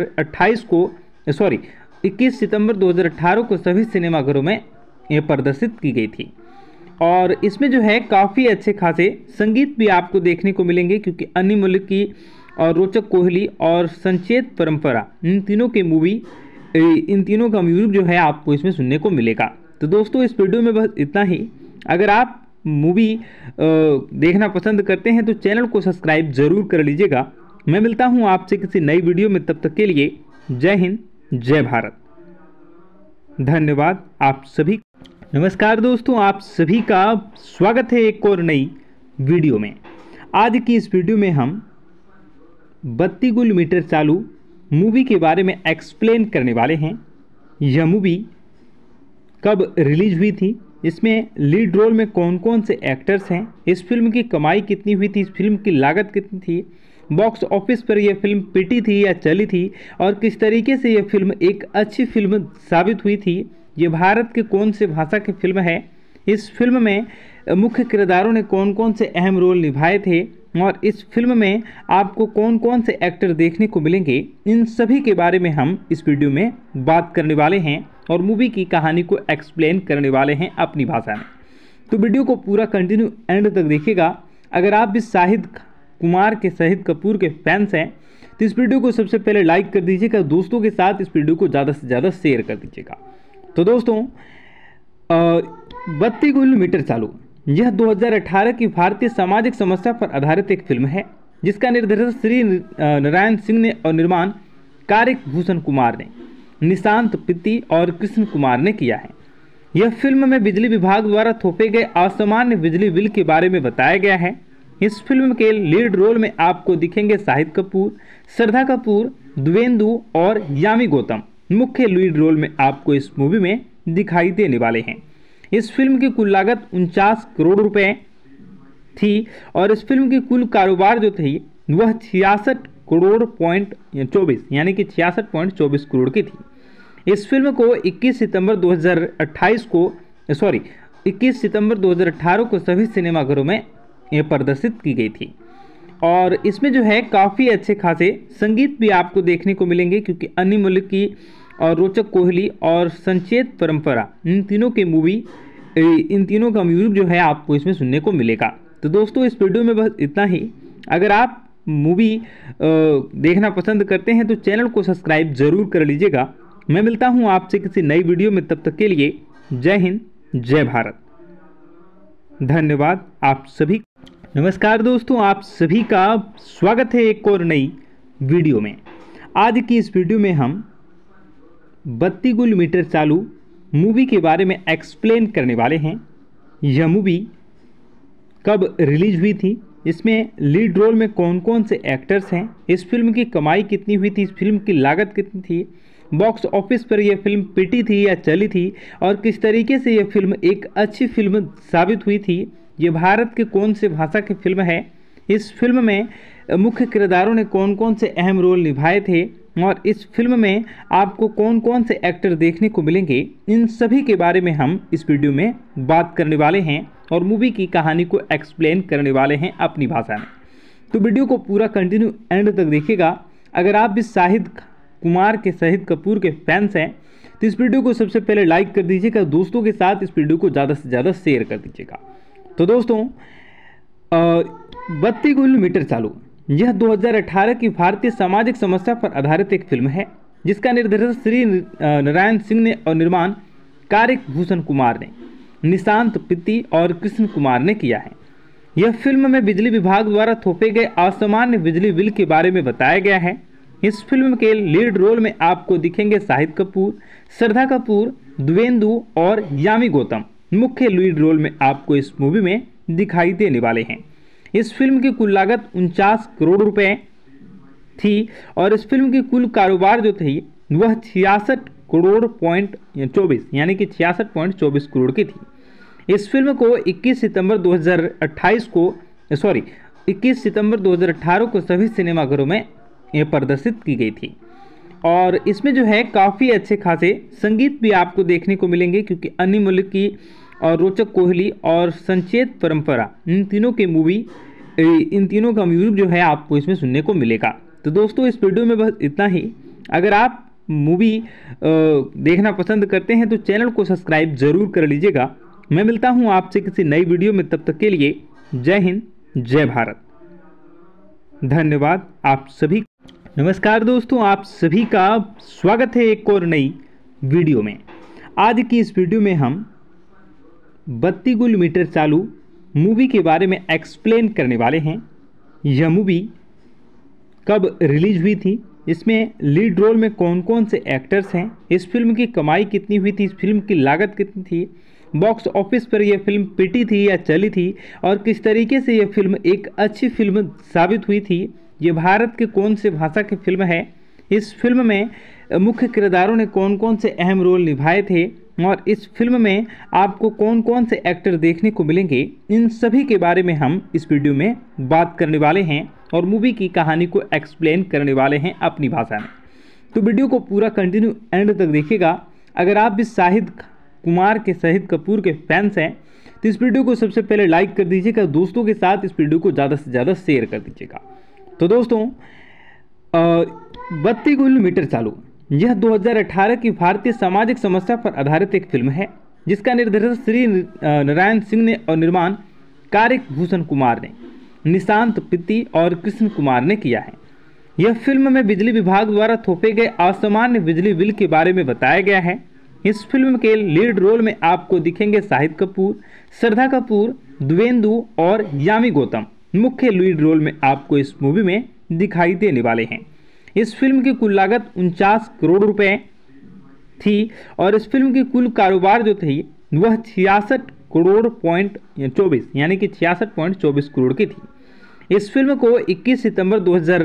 Speaker 1: 2018 को सभी सिनेमाघरों में ये प्रदर्शित की गई थी। और इसमें जो है काफ़ी अच्छे खासे संगीत भी आपको देखने को मिलेंगे, क्योंकि अन्य मलिक की और रोचक कोहली और संचेत परंपरा इन तीनों का म्यूजिक जो है आपको इसमें सुनने को मिलेगा। तो दोस्तों इस वीडियो में बस इतना ही। अगर आप मूवी देखना पसंद करते हैं तो चैनल को सब्सक्राइब जरूर कर लीजिएगा। मैं मिलता हूं आपसे किसी नई वीडियो में, तब तक के लिए जय हिंद जय भारत, धन्यवाद आप सभी। नमस्कार दोस्तों, आप सभी का स्वागत है एक और नई वीडियो में। आज की इस वीडियो में हम 32 गुल मीटर चालू मूवी के बारे में एक्सप्लेन करने वाले हैं। यह मूवी कब रिलीज हुई थी, इसमें लीड रोल में कौन कौन से एक्टर्स हैं, इस फिल्म की कमाई कितनी हुई थी, इस फिल्म की लागत कितनी थी, बॉक्स ऑफिस पर यह फिल्म पिटी थी या चली थी, और किस तरीके से यह फिल्म एक अच्छी फिल्म साबित हुई थी, ये भारत के कौन से भाषा की फिल्म है, इस फिल्म में मुख्य किरदारों ने कौन कौन से अहम रोल निभाए थे, और इस फिल्म में आपको कौन कौन से एक्टर देखने को मिलेंगे, इन सभी के बारे में हम इस वीडियो में बात करने वाले हैं और मूवी की कहानी को एक्सप्लेन करने वाले हैं अपनी भाषा में। तो वीडियो को पूरा कंटिन्यू एंड तक देखिएगा। अगर आप भी शाहिद कपूर के फैंस हैं तो इस वीडियो को सबसे पहले लाइक कर दीजिएगा, दोस्तों के साथ इस वीडियो को ज़्यादा से ज़्यादा शेयर कर दीजिएगा। तो दोस्तों 32 गुल मीटर चालू यह 2018 की भारतीय सामाजिक समस्या पर आधारित एक फिल्म है, जिसका निर्देशन श्री नारायण सिंह ने और निर्माण कारिक भूषण कुमार ने, निशांत पित्ती और कृष्ण कुमार ने किया है। यह फिल्म में बिजली विभाग द्वारा थोपे गए असामान्य बिजली बिल के बारे में बताया गया है। इस फिल्म के लीड रोल में आपको दिखेंगे शाहिद कपूर, श्रद्धा कपूर, द्वेंदु और यामी गौतम मुख्य लीड रोल में आपको इस मूवी में दिखाई देने वाले हैं। इस फिल्म की कुल लागत 49 करोड़ रुपए थी और इस फिल्म की कुल कारोबार जो थी वह 66 करोड़ 24 यानी कि 66.24 करोड़ की थी। इस फिल्म को 21 सितंबर 2018 को सभी सिनेमाघरों में ये प्रदर्शित की गई थी। और इसमें जो है काफ़ी अच्छे खासे संगीत भी आपको देखने को मिलेंगे, क्योंकि अन्य मलिक की और रोचक कोहली और संचेत परंपरा इन तीनों का म्यूजिक जो है आपको इसमें सुनने को मिलेगा। तो दोस्तों इस वीडियो में बस इतना ही। अगर आप मूवी देखना पसंद करते हैं तो चैनल को सब्सक्राइब जरूर कर लीजिएगा। मैं मिलता हूं आपसे किसी नई वीडियो में, तब तक के लिए जय हिंद जय भारत, धन्यवाद आप सभी। नमस्कार दोस्तों, आप सभी का स्वागत है एक और नई वीडियो में। आज की इस वीडियो में हम 32 गुल मीटर चालू मूवी के बारे में एक्सप्लेन करने वाले हैं। यह मूवी कब रिलीज हुई थी, इसमें लीड रोल में कौन कौन से एक्टर्स हैं, इस फिल्म की कमाई कितनी हुई थी, इस फिल्म की लागत कितनी थी, बॉक्स ऑफिस पर यह फिल्म पिटी थी या चली थी, और किस तरीके से यह फिल्म एक अच्छी फिल्म साबित हुई थी, ये भारत के कौन से भाषा की फिल्म है, इस फिल्म में मुख्य किरदारों ने कौन कौन से अहम रोल निभाए थे, और इस फिल्म में आपको कौन कौन से एक्टर देखने को मिलेंगे, इन सभी के बारे में हम इस वीडियो में बात करने वाले हैं और मूवी की कहानी को एक्सप्लेन करने वाले हैं अपनी भाषा में। तो वीडियो को पूरा कंटिन्यू एंड तक देखिएगा। अगर आप भी शाहिद कपूर के फैंस हैं तो इस वीडियो को सबसे पहले लाइक कर दीजिएगा, दोस्तों के साथ इस वीडियो को ज़्यादा से ज़्यादा शेयर कर दीजिएगा। तो दोस्तों 32 गुल मीटर चालू यह 2018 की भारतीय सामाजिक समस्या पर आधारित एक फिल्म है, जिसका निर्देशन श्री नारायण सिंह ने और निर्माण कारिक भूषण कुमार ने, निशांत पित्ती और कृष्ण कुमार ने किया है। यह फिल्म में बिजली विभाग द्वारा थोपे गए असामान्य बिजली बिल के बारे में बताया गया है। इस फिल्म के लीड रोल में आपको दिखेंगे शाहिद कपूर, श्रद्धा कपूर, द्वेंदु और यामी गौतम मुख्य लीड रोल में आपको इस मूवी में दिखाई देने वाले हैं। इस फिल्म की कुल लागत 49 करोड़ रुपए थी और इस फिल्म की कुल कारोबार जो थी वह 66 करोड़ 24 यानी कि 66.24 करोड़ की थी। इस फिल्म को 21 सितंबर 2018 को सभी सिनेमाघरों में ये प्रदर्शित की गई थी। और इसमें जो है काफ़ी अच्छे खासे संगीत भी आपको देखने को मिलेंगे, क्योंकि अन्नी मलिक की और रोचक कोहली और संचेत परंपरा इन तीनों का म्यूजिक जो है आपको इसमें सुनने को मिलेगा। तो दोस्तों इस वीडियो में बस इतना ही। अगर आप मूवी देखना पसंद करते हैं तो चैनल को सब्सक्राइब जरूर कर लीजिएगा। मैं मिलता हूं आपसे किसी नई वीडियो में, तब तक के लिए जय हिंद जय भारत, धन्यवाद आप सभी। नमस्कार दोस्तों, आप सभी का स्वागत है एक और नई वीडियो में। आज की इस वीडियो में हम 32 गुल मीटर चालू मूवी के बारे में एक्सप्लेन करने वाले हैं। यह मूवी कब रिलीज हुई थी, इसमें लीड रोल में कौन कौन से एक्टर्स हैं, इस फिल्म की कमाई कितनी हुई थी, इस फिल्म की लागत कितनी थी, बॉक्स ऑफिस पर यह फिल्म पिटी थी या चली थी, और किस तरीके से यह फिल्म एक अच्छी फिल्म साबित हुई थी, ये भारत के कौन से भाषा की फिल्म है, इस फिल्म में मुख्य किरदारों ने कौन कौन से अहम रोल निभाए थे, और इस फिल्म में आपको कौन कौन से एक्टर देखने को मिलेंगे, इन सभी के बारे में हम इस वीडियो में बात करने वाले हैं और मूवी की कहानी को एक्सप्लेन करने वाले हैं अपनी भाषा में। तो वीडियो को पूरा कंटिन्यू एंड तक देखिएगा। अगर आप भी शाहिद कपूर के फैंस हैं तो इस वीडियो को सबसे पहले लाइक कर दीजिएगा, दोस्तों के साथ इस वीडियो को ज़्यादा से ज़्यादा शेयर कर दीजिएगा। तो दोस्तों 32 गुल मीटर चालू यह 2018 की भारतीय सामाजिक समस्या पर आधारित एक फिल्म है, जिसका निर्देशन श्री नारायण सिंह ने और निर्माण कारिक भूषण कुमार ने, निशांत पित्ती और कृष्ण कुमार ने किया है। यह फिल्म में बिजली विभाग द्वारा थोपे गए असामान्य बिजली बिल के बारे में बताया गया है। इस फिल्म के लीड रोल में आपको दिखेंगे शाहिद कपूर, श्रद्धा कपूर, द्वेंदु और यामी गौतम मुख्य लीड रोल में आपको इस मूवी में दिखाई देने वाले हैं। इस फिल्म की कुल लागत 49 करोड़ रुपए थी और इस फिल्म की कुल कारोबार जो थी वह 66 करोड़ पॉइंट 24 यानी कि 66.24 करोड़ की थी। इस फिल्म को 21 सितंबर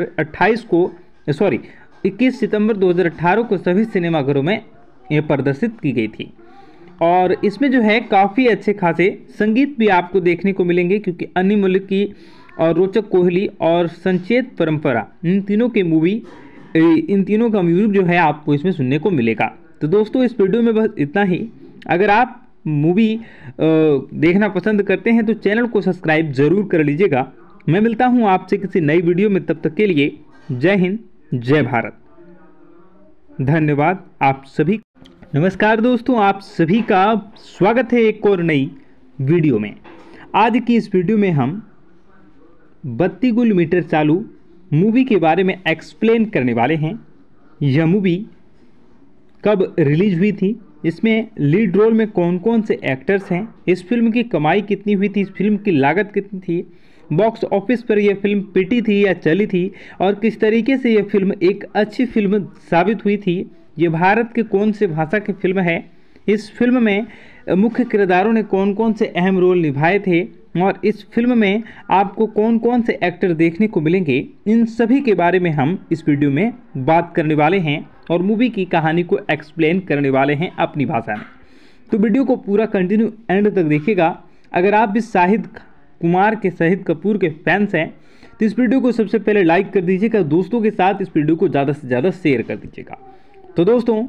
Speaker 1: 2018 को सभी सिनेमाघरों में प्रदर्शित की गई थी। और इसमें जो है काफ़ी अच्छे खासे संगीत भी आपको देखने को मिलेंगे, क्योंकि अन्नी मलिक की और रोचक कोहली और संचेत परंपरा इन तीनों का म्यूजिक जो है आपको इसमें सुनने को मिलेगा। तो दोस्तों इस वीडियो में बस इतना ही। अगर आप मूवी देखना पसंद करते हैं तो चैनल को सब्सक्राइब जरूर कर लीजिएगा। मैं मिलता हूं आपसे किसी नई वीडियो में, तब तक के लिए जय हिंद जय भारत, धन्यवाद आप सभी। नमस्कार दोस्तों, आप सभी का स्वागत है एक और नई वीडियो में। आज की इस वीडियो में हम 32 गुल मीटर चालू मूवी के बारे में एक्सप्लेन करने वाले हैं। यह मूवी कब रिलीज हुई थी, इसमें लीड रोल में कौन कौन से एक्टर्स हैं, इस फिल्म की कमाई कितनी हुई थी, इस फिल्म की लागत कितनी थी, बॉक्स ऑफिस पर यह फिल्म पिटी थी या चली थी, और किस तरीके से यह फिल्म एक अच्छी फिल्म साबित हुई थी, ये भारत के कौन से भाषा की फिल्म है, इस फिल्म में मुख्य किरदारों ने कौन कौन से अहम रोल निभाए थे, और इस फिल्म में आपको कौन कौन से एक्टर देखने को मिलेंगे, इन सभी के बारे में हम इस वीडियो में बात करने वाले हैं और मूवी की कहानी को एक्सप्लेन करने वाले हैं अपनी भाषा में। तो वीडियो को पूरा कंटिन्यू एंड तक देखिएगा। अगर आप भी शाहिद कपूर के फैंस हैं तो इस वीडियो को सबसे पहले लाइक कर दीजिएगा, दोस्तों के साथ इस वीडियो को ज़्यादा से ज़्यादा शेयर कर दीजिएगा। तो दोस्तों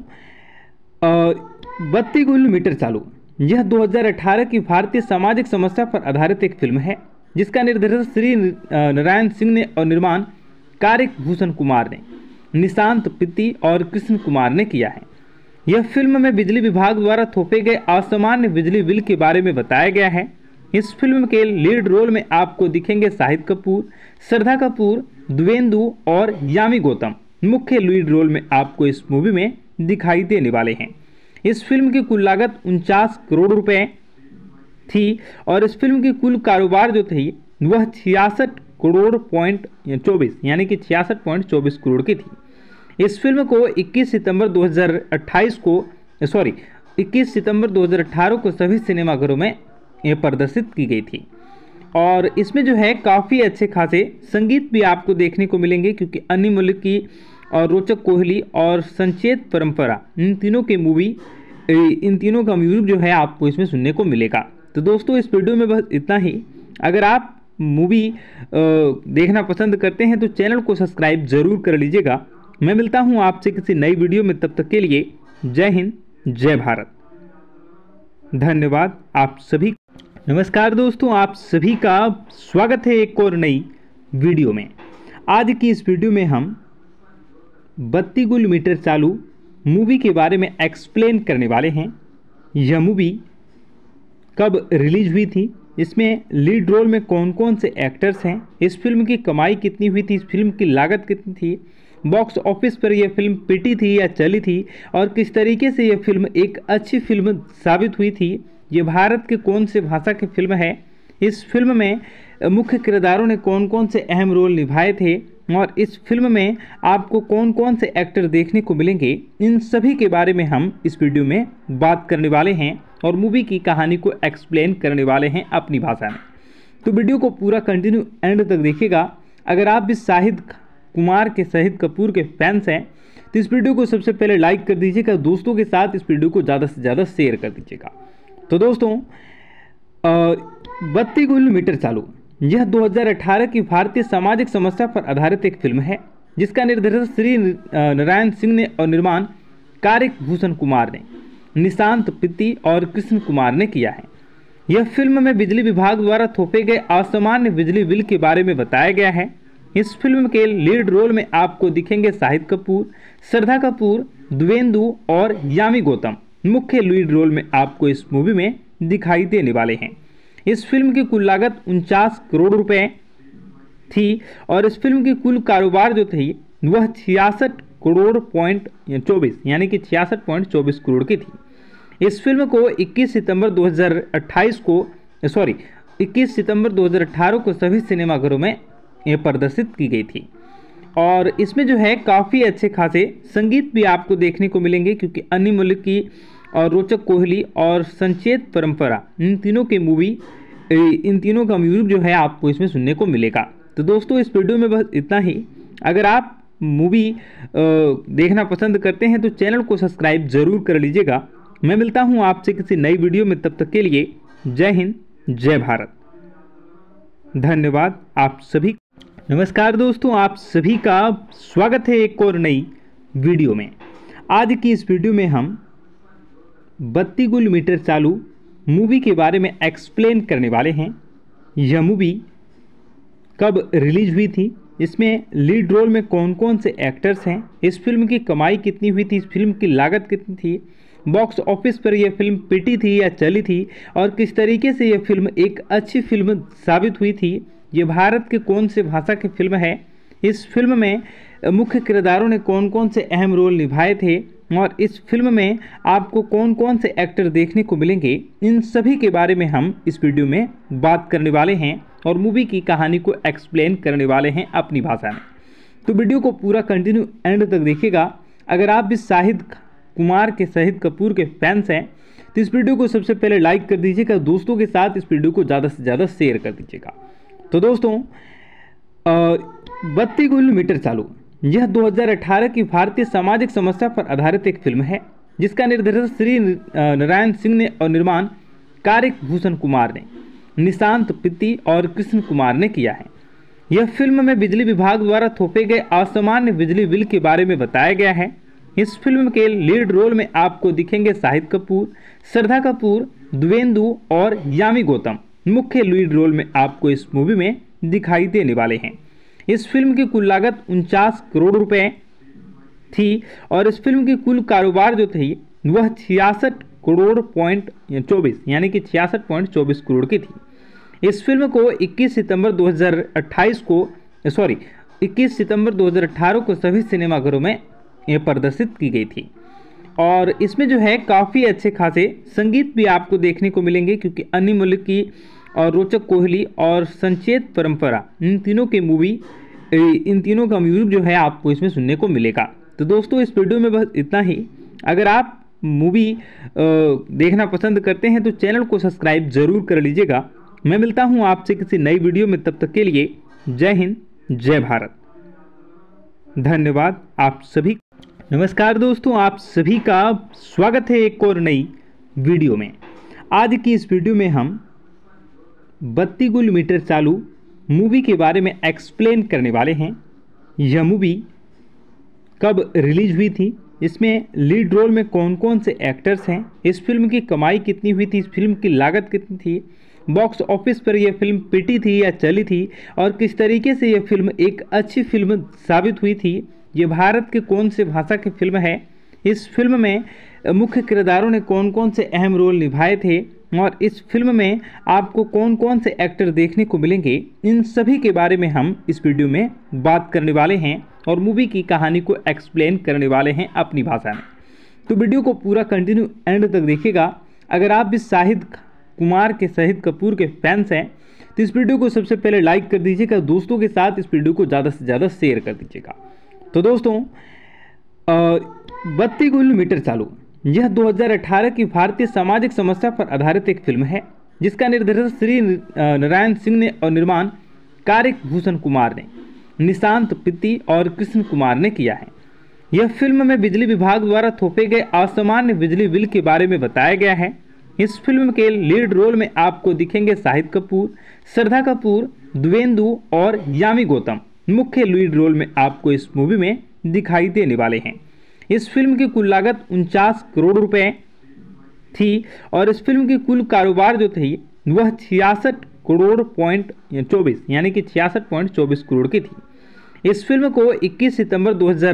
Speaker 1: 32 गुल मीटर चालू यह 2018 की भारतीय सामाजिक समस्या पर आधारित एक फिल्म है, जिसका निर्देशन श्री नारायण सिंह ने और निर्माण कारिक भूषण कुमार ने, निशांत पित्ती और कृष्ण कुमार ने किया है। यह फिल्म में बिजली विभाग द्वारा थोपे गए असामान्य बिजली बिल के बारे में बताया गया है। इस फिल्म के लीड रोल में आपको दिखेंगे शाहिद कपूर, श्रद्धा कपूर, द्वेंदु और यामी गौतम मुख्य लीड रोल में आपको इस मूवी में दिखाई देने वाले हैं। इस फिल्म की कुल लागत 49 करोड़ रुपए थी और इस फिल्म की कुल कारोबार जो थी वह 66 करोड़ पॉइंट 24 यानी कि 66.24 करोड़ की थी। इस फिल्म को 21 सितंबर 2018 को सभी सिनेमाघरों में प्रदर्शित की गई थी। और इसमें जो है काफ़ी अच्छे खासे संगीत भी आपको देखने को मिलेंगे, क्योंकि अन्नी मलिक की और रोचक कोहली और संचेत परंपरा इन तीनों का म्यूजिक जो है आपको इसमें सुनने को मिलेगा। तो दोस्तों इस वीडियो में बस इतना ही। अगर आप मूवी देखना पसंद करते हैं तो चैनल को सब्सक्राइब जरूर कर लीजिएगा। मैं मिलता हूं आपसे किसी नई वीडियो में, तब तक के लिए जय हिंद, जय भारत। धन्यवाद आप सभी। नमस्कार दोस्तों, आप सभी का स्वागत है एक और नई वीडियो में। आज की इस वीडियो में हम 32 गुल मीटर चालू मूवी के बारे में एक्सप्लेन करने वाले हैं। यह मूवी कब रिलीज हुई थी, इसमें लीड रोल में कौन कौन से एक्टर्स हैं, इस फिल्म की कमाई कितनी हुई थी, इस फिल्म की लागत कितनी थी, बॉक्स ऑफिस पर यह फिल्म पिटी थी या चली थी, और किस तरीके से यह फिल्म एक अच्छी फिल्म साबित हुई थी, ये भारत के कौन से भाषा की फिल्म है, इस फिल्म में मुख्य किरदारों ने कौन कौन से अहम रोल निभाए थे, और इस फिल्म में आपको कौन कौन से एक्टर देखने को मिलेंगे, इन सभी के बारे में हम इस वीडियो में बात करने वाले हैं और मूवी की कहानी को एक्सप्लेन करने वाले हैं अपनी भाषा में। तो वीडियो को पूरा कंटिन्यू एंड तक देखिएगा। अगर आप भी शाहिद कपूर के फैंस हैं तो इस वीडियो को सबसे पहले लाइक कर दीजिएगा, दोस्तों के साथ इस वीडियो को ज़्यादा से ज़्यादा शेयर कर दीजिएगा। तो दोस्तों 32 गुल मीटर चालू यह 2018 की भारतीय सामाजिक समस्या पर आधारित एक फिल्म है, जिसका निर्देशन श्री नारायण सिंह ने और निर्माण कारिक भूषण कुमार ने, निशांत पित्ती और कृष्ण कुमार ने किया है। यह फिल्म में बिजली विभाग द्वारा थोपे गए असामान्य बिजली बिल के बारे में बताया गया है। इस फिल्म के लीड रोल में आपको दिखेंगे शाहिद कपूर, श्रद्धा कपूर, द्विवेंदु और यामी गौतम मुख्य लीड रोल में आपको इस मूवी में दिखाई देने वाले हैं। इस फिल्म की कुल लागत 49 करोड़ रुपए थी और इस फिल्म की कुल कारोबार जो थी वह 66 करोड़ पॉइंट 24 यानी कि 66.24 करोड़ की थी। इस फिल्म को 21 सितंबर 2018 को सभी सिनेमाघरों में प्रदर्शित की गई थी। और इसमें जो है काफ़ी अच्छे खासे संगीत भी आपको देखने को मिलेंगे, क्योंकि अन्य मुल्क की और रोचक कोहली और संचेत परंपरा इन तीनों का म्यूजिक जो है आपको इसमें सुनने को मिलेगा। तो दोस्तों इस वीडियो में बस इतना ही। अगर आप मूवी देखना पसंद करते हैं तो चैनल को सब्सक्राइब जरूर कर लीजिएगा। मैं मिलता हूं आपसे किसी नई वीडियो में, तब तक के लिए जय हिंद, जय भारत। धन्यवाद आप सभी। नमस्कार दोस्तों, आप सभी का स्वागत है एक और नई वीडियो में। आज की इस वीडियो में हम 32 गुल मीटर चालू मूवी के बारे में एक्सप्लेन करने वाले हैं। यह मूवी कब रिलीज हुई थी, इसमें लीड रोल में कौन कौन से एक्टर्स हैं, इस फिल्म की कमाई कितनी हुई थी, इस फिल्म की लागत कितनी थी, बॉक्स ऑफिस पर यह फिल्म पिटी थी या चली थी, और किस तरीके से यह फिल्म एक अच्छी फिल्म साबित हुई थी, ये भारत के कौन से भाषा की फिल्म है, इस फिल्म में मुख्य किरदारों ने कौन कौन से अहम रोल निभाए थे, और इस फिल्म में आपको कौन कौन से एक्टर देखने को मिलेंगे, इन सभी के बारे में हम इस वीडियो में बात करने वाले हैं और मूवी की कहानी को एक्सप्लेन करने वाले हैं अपनी भाषा में। तो वीडियो को पूरा कंटिन्यू एंड तक देखिएगा। अगर आप भी शाहिद कपूर के फैंस हैं तो इस वीडियो को सबसे पहले लाइक कर दीजिएगा, दोस्तों के साथ इस वीडियो को ज़्यादा से ज़्यादा शेयर कर दीजिएगा। तो दोस्तों 32 गुल मीटर चालू यह 2018 की भारतीय सामाजिक समस्या पर आधारित एक फिल्म है, जिसका निर्देशन श्री नारायण सिंह ने और निर्माण कारिक भूषण कुमार ने, निशांत पित्ती और कृष्ण कुमार ने किया है। यह फिल्म में बिजली विभाग द्वारा थोपे गए असामान्य बिजली बिल के बारे में बताया गया है। इस फिल्म के लीड रोल में आपको दिखेंगे शाहिद कपूर, श्रद्धा कपूर, द्विवेंदु और यामी गौतम मुख्य लीड रोल में आपको इस मूवी में दिखाई देने वाले हैं। इस फिल्म की कुल लागत 49 करोड़ रुपए थी और इस फिल्म की कुल कारोबार जो थी वह 66 करोड़ पॉइंट 24 यानी कि 66.24 करोड़ की थी। इस फिल्म को 21 सितंबर 2018 को सभी सिनेमाघरों में प्रदर्शित की गई थी। और इसमें जो है काफ़ी अच्छे खासे संगीत भी आपको देखने को मिलेंगे, क्योंकि अन्य मुल्क की और रोचक कोहली और संचेत परंपरा इन तीनों का म्यूजिक जो है आपको इसमें सुनने को मिलेगा। तो दोस्तों इस वीडियो में बस इतना ही। अगर आप मूवी देखना पसंद करते हैं तो चैनल को सब्सक्राइब जरूर कर लीजिएगा। मैं मिलता हूं आपसे किसी नई वीडियो में, तब तक के लिए जय हिंद, जय भारत। धन्यवाद आप सभी। नमस्कार दोस्तों, आप सभी का स्वागत है एक और नई वीडियो में। आज की इस वीडियो में हम 32 गुल मीटर चालू मूवी के बारे में एक्सप्लेन करने वाले हैं। यह मूवी कब रिलीज हुई थी, इसमें लीड रोल में कौन कौन से एक्टर्स हैं, इस फिल्म की कमाई कितनी हुई थी, इस फिल्म की लागत कितनी थी, बॉक्स ऑफिस पर यह फिल्म पिटी थी या चली थी और किस तरीके से यह फिल्म एक अच्छी फिल्म साबित हुई थी, ये भारत के कौन से भाषा की फिल्म है, इस फिल्म में मुख्य किरदारों ने कौन कौन से अहम रोल निभाए थे और इस फिल्म में आपको कौन कौन से एक्टर देखने को मिलेंगे, इन सभी के बारे में हम इस वीडियो में बात करने वाले हैं और मूवी की कहानी को एक्सप्लेन करने वाले हैं अपनी भाषा में। तो वीडियो को पूरा कंटिन्यू एंड तक देखिएगा। अगर आप भी शाहिद कपूर के फैंस हैं तो इस वीडियो को सबसे पहले लाइक कर दीजिएगा, दोस्तों के साथ इस वीडियो को ज़्यादा से ज़्यादा शेयर कर दीजिएगा। तो दोस्तों, 32 किलोमीटर चालू यह 2018 की भारतीय सामाजिक समस्या पर आधारित एक फिल्म है जिसका निर्देशन श्री नारायण सिंह ने और निर्माण कारिक भूषण कुमार ने, निशांत पित्ती और कृष्ण कुमार ने किया है। यह फिल्म में बिजली विभाग द्वारा थोपे गए असामान्य बिजली बिल के बारे में बताया गया है। इस फिल्म के लीड रोल में आपको दिखेंगे शाहिद कपूर, श्रद्धा कपूर, द्वेंदु और यामी गौतम मुख्य लीड रोल में आपको इस मूवी में दिखाई देने वाले हैं। इस फिल्म की कुल लागत 49 करोड़ रुपए थी और इस फिल्म की कुल कारोबार जो थी वह 66 करोड़ पॉइंट 24 यानी कि 66.24 करोड़ की थी। इस फिल्म को 21 सितंबर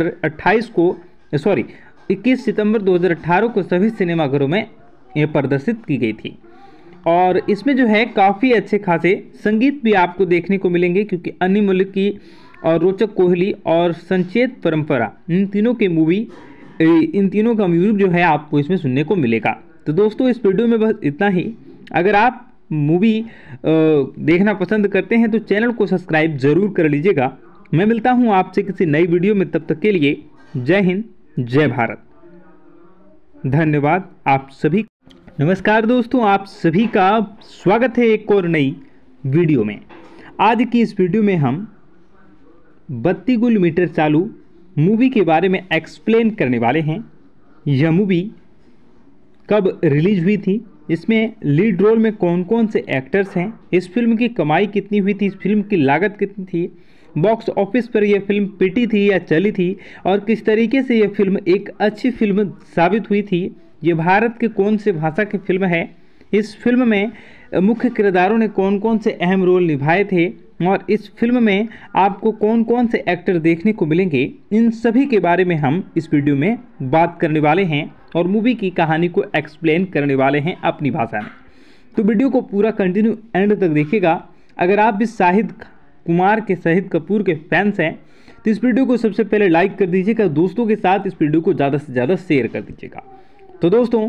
Speaker 1: 2018 को सभी सिनेमाघरों में प्रदर्शित की गई थी और इसमें जो है काफ़ी अच्छे खासे संगीत भी आपको देखने को मिलेंगे क्योंकि अन्य मलिक की और रोचक कोहली और संचेत परंपरा इन तीनों का म्यूजिक जो है आपको इसमें सुनने को मिलेगा। तो दोस्तों, इस वीडियो में बस इतना ही। अगर आप मूवी देखना पसंद करते हैं तो चैनल को सब्सक्राइब जरूर कर लीजिएगा। मैं मिलता हूं आपसे किसी नई वीडियो में, तब तक के लिए जय हिंद, जय भारत, धन्यवाद आप सभी। नमस्कार दोस्तों, आप सभी का स्वागत है एक और नई वीडियो में। आज की इस वीडियो में हम 32 किलोमीटर चालू मूवी के बारे में एक्सप्लेन करने वाले हैं। यह मूवी कब रिलीज हुई थी, इसमें लीड रोल में कौन कौन से एक्टर्स हैं, इस फिल्म की कमाई कितनी हुई थी, इस फिल्म की लागत कितनी थी, बॉक्स ऑफिस पर यह फिल्म पिटी थी या चली थी और किस तरीके से यह फिल्म एक अच्छी फिल्म साबित हुई थी, ये भारत के कौन से भाषा की फिल्म है, इस फिल्म में मुख्य किरदारों ने कौन कौन से अहम रोल निभाए थे और इस फिल्म में आपको कौन कौन से एक्टर देखने को मिलेंगे, इन सभी के बारे में हम इस वीडियो में बात करने वाले हैं और मूवी की कहानी को एक्सप्लेन करने वाले हैं अपनी भाषा में। तो वीडियो को पूरा कंटिन्यू एंड तक देखिएगा। अगर आप भी शाहिद कपूर के फैंस हैं तो इस वीडियो को सबसे पहले लाइक कर दीजिएगा, दोस्तों के साथ इस वीडियो को ज़्यादा से ज़्यादा शेयर कर दीजिएगा। तो दोस्तों,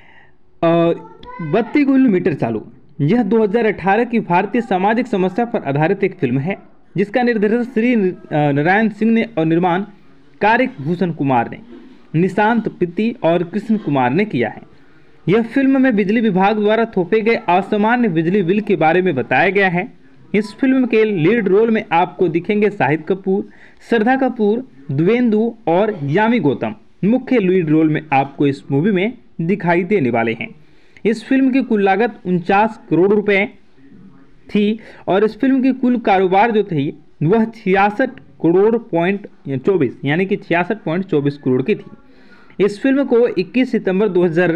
Speaker 1: 32 किलोमीटर चालू यह 2018 की भारतीय सामाजिक समस्या पर आधारित एक फिल्म है जिसका निर्देशन श्री नारायण सिंह ने और निर्माण कारिक भूषण कुमार ने, निशांत पित्ती और कृष्ण कुमार ने किया है। यह फिल्म में बिजली विभाग द्वारा थोपे गए असामान्य बिजली बिल के बारे में बताया गया है। इस फिल्म के लीड रोल में आपको दिखेंगे शाहिद कपूर, श्रद्धा कपूर, द्वेंदु और यामी गौतम मुख्य लीड रोल में आपको इस मूवी में दिखाई देने वाले हैं। इस फिल्म की कुल लागत 49 करोड़ रुपए थी और इस फिल्म की कुल कारोबार जो थी वह 66 करोड़ पॉइंट 24 यानी कि 66.24 करोड़ की थी। इस फिल्म को 21 सितंबर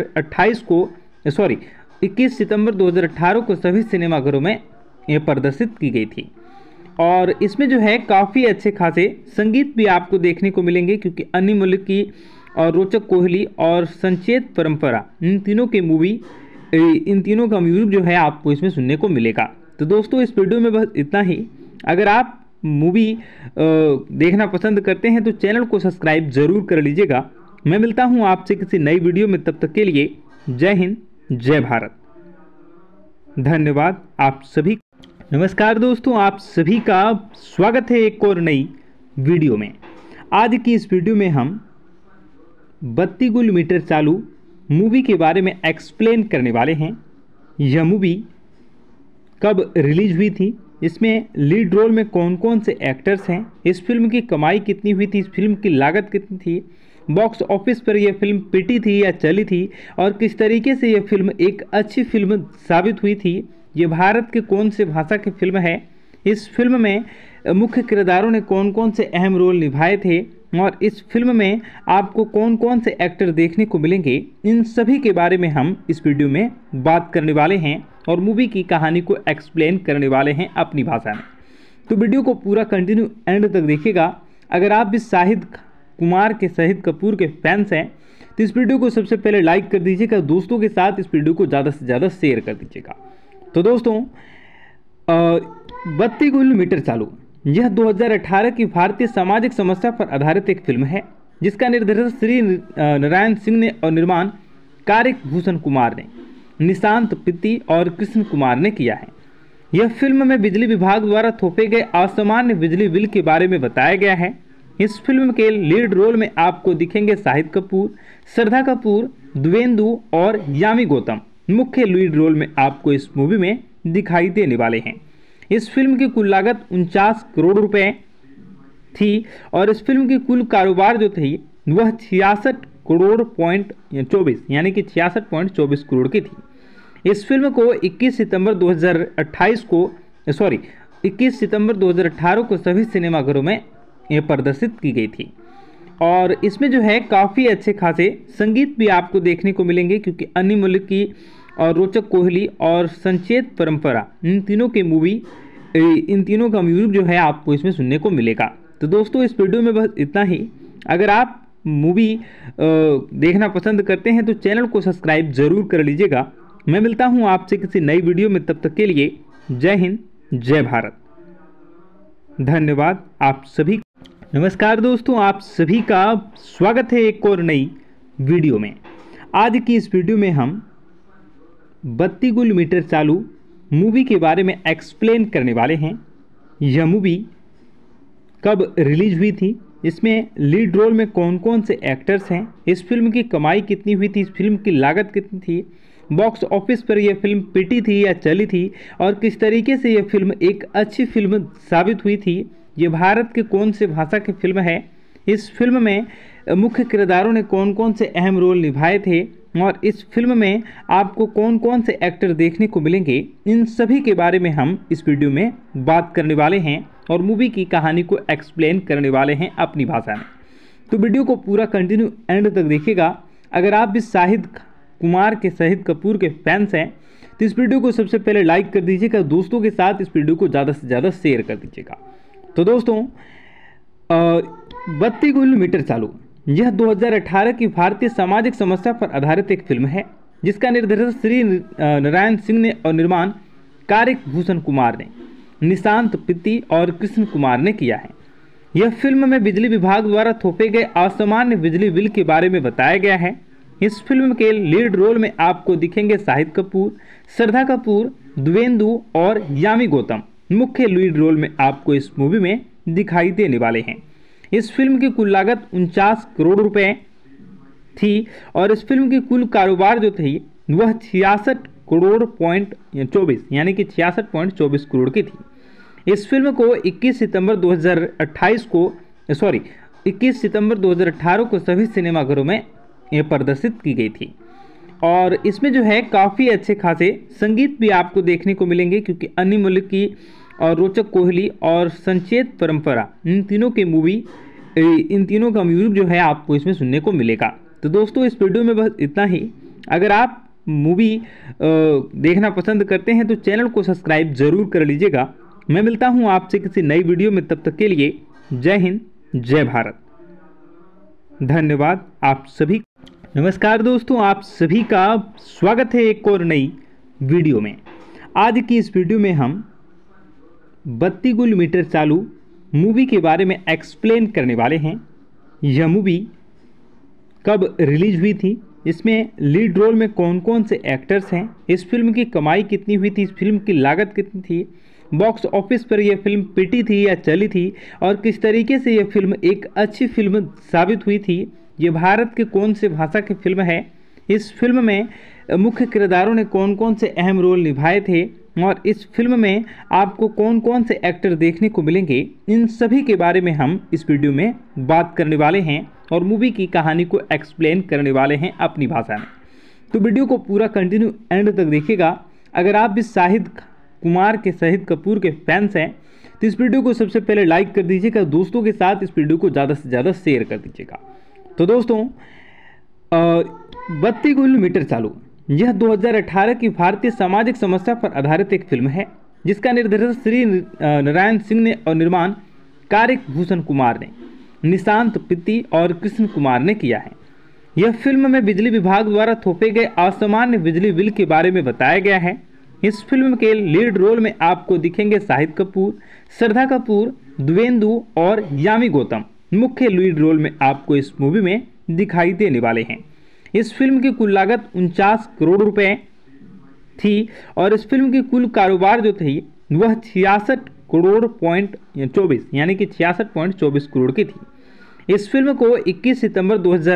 Speaker 1: 2018 को सभी सिनेमाघरों में प्रदर्शित की गई थी और इसमें जो है काफ़ी अच्छे खासे संगीत भी आपको देखने को मिलेंगे क्योंकि अन्य मलिक की और रोचक कोहली और संचेत परंपरा इन तीनों का म्यूजिक जो है आपको इसमें सुनने को मिलेगा। तो दोस्तों, इस वीडियो में बस इतना ही। अगर आप मूवी देखना पसंद करते हैं तो चैनल को सब्सक्राइब जरूर कर लीजिएगा। मैं मिलता हूं आपसे किसी नई वीडियो में, तब तक के लिए जय हिंद, जय भारत, धन्यवाद आप सभी। नमस्कार दोस्तों, आप सभी का स्वागत है एक और नई वीडियो में। आज की इस वीडियो में हम 32 किलोमीटर चालू मूवी के बारे में एक्सप्लेन करने वाले हैं। यह मूवी कब रिलीज हुई थी, इसमें लीड रोल में कौन कौन से एक्टर्स हैं, इस फिल्म की कमाई कितनी हुई थी, इस फिल्म की लागत कितनी थी, बॉक्स ऑफिस पर यह फिल्म पिटी थी या चली थी और किस तरीके से यह फिल्म एक अच्छी फिल्म साबित हुई थी, ये भारत के कौन से भाषा की फिल्म है, इस फिल्म में मुख्य किरदारों ने कौन कौन से अहम रोल निभाए थे और इस फिल्म में आपको कौन कौन से एक्टर देखने को मिलेंगे, इन सभी के बारे में हम इस वीडियो में बात करने वाले हैं और मूवी की कहानी को एक्सप्लेन करने वाले हैं अपनी भाषा में। तो वीडियो को पूरा कंटिन्यू एंड तक देखिएगा। अगर आप भी शाहिद कपूर के फैंस हैं तो इस वीडियो को सबसे पहले लाइक कर दीजिएगा, दोस्तों के साथ इस वीडियो को ज़्यादा से ज़्यादा शेयर कर दीजिएगा। तो दोस्तों, 32 किलोमीटर चालू यह 2018 की भारतीय सामाजिक समस्या पर आधारित एक फिल्म है जिसका निर्देशन श्री नारायण सिंह ने और निर्माण कार्तिक भूषण कुमार ने, निशांत पित्ती और कृष्ण कुमार ने किया है। यह फिल्म में बिजली विभाग द्वारा थोपे गए असामान्य बिजली बिल के बारे में बताया गया है। इस फिल्म के लीड रोल में आपको दिखेंगे शाहिद कपूर, श्रद्धा कपूर, द्विवेंदु और यामी गौतम। मुख्य लीड रोल में आपको इस मूवी में दिखाई देने वाले हैं। इस फिल्म की कुल लागत 49 करोड़ रुपए थी और इस फिल्म की कुल कारोबार जो थी वह 66 करोड़ पॉइंट 24 यानी कि 66.24 करोड़ की थी। इस फिल्म को 21 सितंबर 2018 को सभी सिनेमाघरों में प्रदर्शित की गई थी। और इसमें जो है काफ़ी अच्छे खासे संगीत भी आपको देखने को मिलेंगे, क्योंकि अन्नी मलिक की और रोचक कोहली और संचेत परंपरा इन तीनों का म्यूजिक जो है आपको इसमें सुनने को मिलेगा। तो दोस्तों, इस वीडियो में बस इतना ही। अगर आप मूवी देखना पसंद करते हैं तो चैनल को सब्सक्राइब जरूर कर लीजिएगा। मैं मिलता हूं आपसे किसी नई वीडियो में, तब तक के लिए जय हिंद, जय भारत, धन्यवाद आप सभी। नमस्कार दोस्तों, आप सभी का स्वागत है एक और नई वीडियो में। आज की इस वीडियो में हम 32 किलोमीटर चालू मूवी के बारे में एक्सप्लेन करने वाले हैं। यह मूवी कब रिलीज हुई थी, इसमें लीड रोल में कौन कौन से एक्टर्स हैं, इस फिल्म की कमाई कितनी हुई थी, इस फिल्म की लागत कितनी थी, बॉक्स ऑफिस पर यह फिल्म पिटी थी या चली थी, और किस तरीके से यह फिल्म एक अच्छी फिल्म साबित हुई थी, ये भारत के कौन से भाषा की फिल्म है, इस फिल्म में मुख्य किरदारों ने कौन कौन से अहम रोल निभाए थे और इस फिल्म में आपको कौन कौन से एक्टर देखने को मिलेंगे, इन सभी के बारे में हम इस वीडियो में बात करने वाले हैं और मूवी की कहानी को एक्सप्लेन करने वाले हैं अपनी भाषा में। तो वीडियो को पूरा कंटिन्यू एंड तक देखिएगा। अगर आप भी शाहिद कपूर के फैंस हैं तो इस वीडियो को सबसे पहले लाइक कर दीजिएगा, दोस्तों के साथ इस वीडियो को ज़्यादा से ज़्यादा शेयर कर दीजिएगा। तो दोस्तों, 32 किलोमीटर चालू यह 2018 की भारतीय सामाजिक समस्या पर आधारित एक फिल्म है जिसका निर्देशन श्री नारायण सिंह ने और निर्माण कार्तिक भूषण कुमार ने, निशांत पित्ती और कृष्ण कुमार ने किया है। यह फिल्म में बिजली विभाग द्वारा थोपे गए असामान्य बिजली बिल के बारे में बताया गया है। इस फिल्म के लीड रोल में आपको दिखेंगे शाहिद कपूर, श्रद्धा कपूर, द्विवेंदु और यामी गौतम। मुख्य लीड रोल में आपको इस मूवी में दिखाई देने वाले हैं। इस फिल्म की कुल लागत 49 करोड़ रुपए थी और इस फिल्म की कुल कारोबार जो थी वह 66 करोड़ पॉइंट 24 यानी कि 66.24 करोड़ की थी। इस फिल्म को 21 सितंबर 2018 को सभी सिनेमाघरों में प्रदर्शित की गई थी। और इसमें जो है काफ़ी अच्छे खासे संगीत भी आपको देखने को मिलेंगे, क्योंकि अन्नी मलिक की और रोचक कोहली और संचेत परंपरा इन तीनों का म्यूजिक जो है आपको इसमें सुनने को मिलेगा। तो दोस्तों, इस वीडियो में बस इतना ही। अगर आप मूवी देखना पसंद करते हैं तो चैनल को सब्सक्राइब जरूर कर लीजिएगा। मैं मिलता हूं आपसे किसी नई वीडियो में, तब तक के लिए जय हिंद, जय भारत, धन्यवाद आप सभी। नमस्कार दोस्तों, आप सभी का स्वागत है एक और नई वीडियो में। आज की इस वीडियो में हम 32 किलोमीटर चालू मूवी के बारे में एक्सप्लेन करने वाले हैं। यह मूवी कब रिलीज हुई थी, इसमें लीड रोल में कौन कौन से एक्टर्स हैं, इस फिल्म की कमाई कितनी हुई थी, इस फिल्म की लागत कितनी थी, बॉक्स ऑफिस पर यह फिल्म पिटी थी या चली थी, और किस तरीके से यह फिल्म एक अच्छी फिल्म साबित हुई थी, ये भारत के कौन से भाषा की फिल्म है, इस फिल्म में मुख्य किरदारों ने कौन कौन से अहम रोल निभाए थे और इस फिल्म में आपको कौन कौन से एक्टर देखने को मिलेंगे, इन सभी के बारे में हम इस वीडियो में बात करने वाले हैं और मूवी की कहानी को एक्सप्लेन करने वाले हैं अपनी भाषा में। तो वीडियो को पूरा कंटिन्यू एंड तक देखिएगा। अगर आप भी शाहिद कुमार के, शाहिद कपूर के फैंस हैं तो इस वीडियो को सबसे पहले लाइक कर दीजिएगा, दोस्तों के साथ इस वीडियो को ज़्यादा से ज़्यादा शेयर कर दीजिएगा। तो दोस्तों, बत्ती गुल मीटर चालू यह 2018 की भारतीय सामाजिक समस्या पर आधारित एक फिल्म है जिसका निर्देशन श्री नारायण सिंह ने और निर्माण कार्य भूषण कुमार ने, निशांत पित्ती और कृष्ण कुमार ने किया है। यह फिल्म में बिजली विभाग द्वारा थोपे गए असामान्य बिजली बिल के बारे में बताया गया है। इस फिल्म के लीड रोल में आपको दिखेंगे शाहिद कपूर, श्रद्धा कपूर, द्विवेंदु और यामी गौतम। मुख्य लीड रोल में आपको इस मूवी में दिखाई देने वाले हैं। इस फिल्म की कुल लागत 49 करोड़ रुपए थी और इस फिल्म की कुल कारोबार जो थी वह 66 करोड़ पॉइंट 24 यानी कि 66.24 करोड़ की थी। इस फिल्म को 21 सितंबर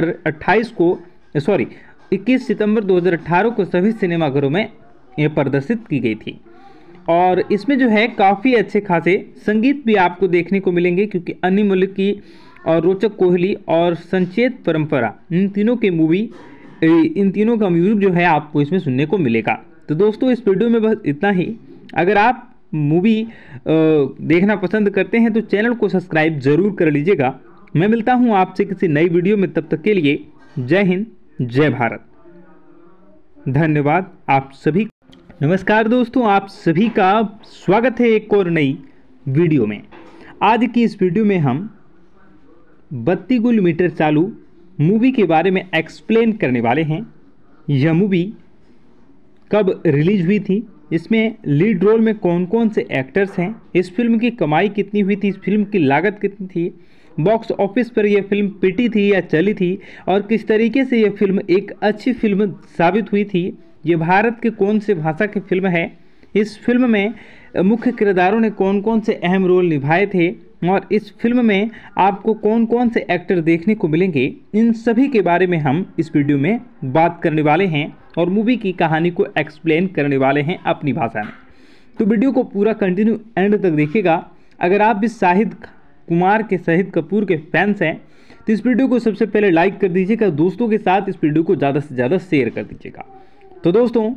Speaker 1: 2018 को सभी सिनेमाघरों में प्रदर्शित की गई थी और इसमें जो है काफ़ी अच्छे खासे संगीत भी आपको देखने को मिलेंगे क्योंकि अन्य मुल्क की और रोचक कोहली और संचेत परंपरा इन तीनों का म्यूजिक जो है आपको इसमें सुनने को मिलेगा। तो दोस्तों, इस वीडियो में बस इतना ही। अगर आप मूवी देखना पसंद करते हैं तो चैनल को सब्सक्राइब जरूर कर लीजिएगा। मैं मिलता हूं आपसे किसी नई वीडियो में, तब तक के लिए जय हिंद, जय भारत, धन्यवाद आप सभी। नमस्कार दोस्तों, आप सभी का स्वागत है एक और नई वीडियो में। आज की इस वीडियो में हम बत्ती गुल मीटर चालू मूवी के बारे में एक्सप्लेन करने वाले हैं। यह मूवी कब रिलीज हुई थी, इसमें लीड रोल में कौन कौन से एक्टर्स हैं, इस फिल्म की कमाई कितनी हुई थी, इस फिल्म की लागत कितनी थी, बॉक्स ऑफिस पर यह फिल्म पिटी थी या चली थी और किस तरीके से यह फिल्म एक अच्छी फिल्म साबित हुई थी, ये भारत के कौन से भाषा की फिल्म है, इस फिल्म में मुख्य किरदारों ने कौन कौन से अहम रोल निभाए थे और इस फिल्म में आपको कौन कौन से एक्टर देखने को मिलेंगे, इन सभी के बारे में हम इस वीडियो में बात करने वाले हैं और मूवी की कहानी को एक्सप्लेन करने वाले हैं अपनी भाषा में। तो वीडियो को पूरा कंटिन्यू एंड तक देखिएगा। अगर आप भी शाहिद कपूर के फैंस हैं तो इस वीडियो को सबसे पहले लाइक कर दीजिएगा, दोस्तों के साथ इस वीडियो को ज़्यादा से ज़्यादा शेयर कर दीजिएगा। तो दोस्तों,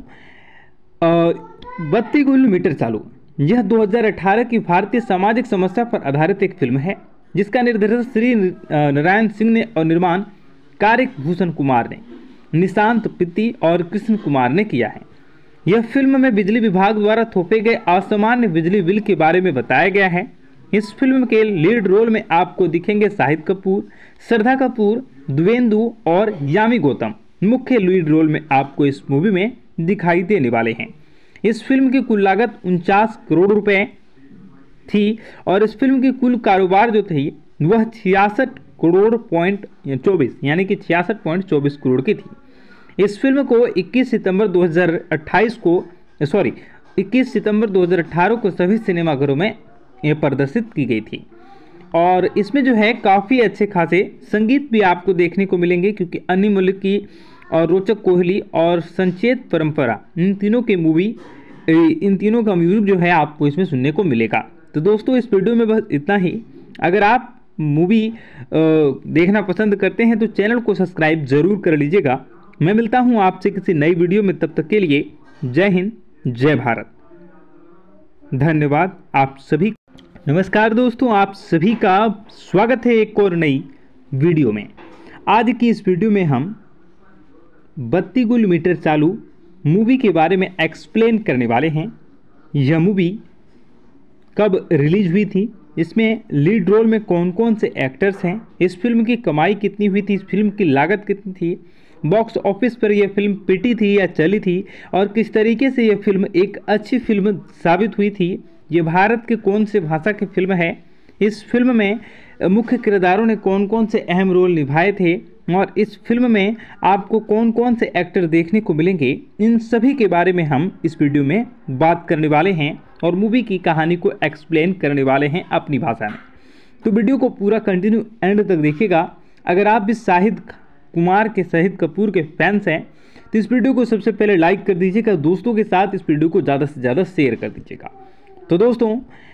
Speaker 1: बत्ती गुल मीटर चालू यह 2018 की भारतीय सामाजिक समस्या पर आधारित एक फिल्म है जिसका निर्देशन श्री नारायण सिंह ने और निर्माण कार्य भूषण कुमार ने, निशांत पित्ती और कृष्ण कुमार ने किया है। यह फिल्म में बिजली विभाग द्वारा थोपे गए असामान्य बिजली बिल के बारे में बताया गया है। इस फिल्म के लीड रोल में आपको दिखेंगे शाहिद कपूर, श्रद्धा कपूर, द्विवेंदु और यामी गौतम। मुख्य लीड रोल में आपको इस मूवी में दिखाई देने वाले हैं। इस फिल्म की कुल लागत 49 करोड़ रुपए थी और इस फिल्म की कुल कारोबार जो थी वह 66 करोड़ पॉइंट 24 यानी कि 66.24 करोड़ की थी। इस फिल्म को 21 सितंबर 2018 को सभी सिनेमाघरों में प्रदर्शित की गई थी और इसमें जो है काफ़ी अच्छे खासे संगीत भी आपको देखने को मिलेंगे क्योंकि अन्य मुल्क की और रोचक कोहली और संचेत परंपरा इन तीनों का म्यूजिक जो है आपको इसमें सुनने को मिलेगा। तो दोस्तों, इस वीडियो में बस इतना ही। अगर आप मूवी देखना पसंद करते हैं तो चैनल को सब्सक्राइब जरूर कर लीजिएगा। मैं मिलता हूं आपसे किसी नई वीडियो में, तब तक के लिए जय हिंद, जय भारत, धन्यवाद आप सभी। नमस्कार दोस्तों, आप सभी का स्वागत है एक और नई वीडियो में। आज की इस वीडियो में हम बत्ती गुल मीटर चालू मूवी के बारे में एक्सप्लेन करने वाले हैं। यह मूवी कब रिलीज हुई थी, इसमें लीड रोल में कौन कौन से एक्टर्स हैं, इस फिल्म की कमाई कितनी हुई थी, इस फिल्म की लागत कितनी थी, बॉक्स ऑफिस पर यह फिल्म पिटी थी या चली थी और किस तरीके से यह फिल्म एक अच्छी फिल्म साबित हुई थी, ये भारत के कौन से भाषा की फिल्म है, इस फिल्म में मुख्य किरदारों ने कौन कौन से अहम रोल निभाए थे और इस फिल्म में आपको कौन कौन से एक्टर देखने को मिलेंगे, इन सभी के बारे में हम इस वीडियो में बात करने वाले हैं और मूवी की कहानी को एक्सप्लेन करने वाले हैं अपनी भाषा में। तो वीडियो को पूरा कंटिन्यू एंड तक देखिएगा। अगर आप भी शाहिद कपूर के फैंस हैं तो इस वीडियो को सबसे पहले लाइक कर दीजिएगा, दोस्तों के साथ इस वीडियो को ज़्यादा से ज़्यादा शेयर कर दीजिएगा। तो दोस्तों,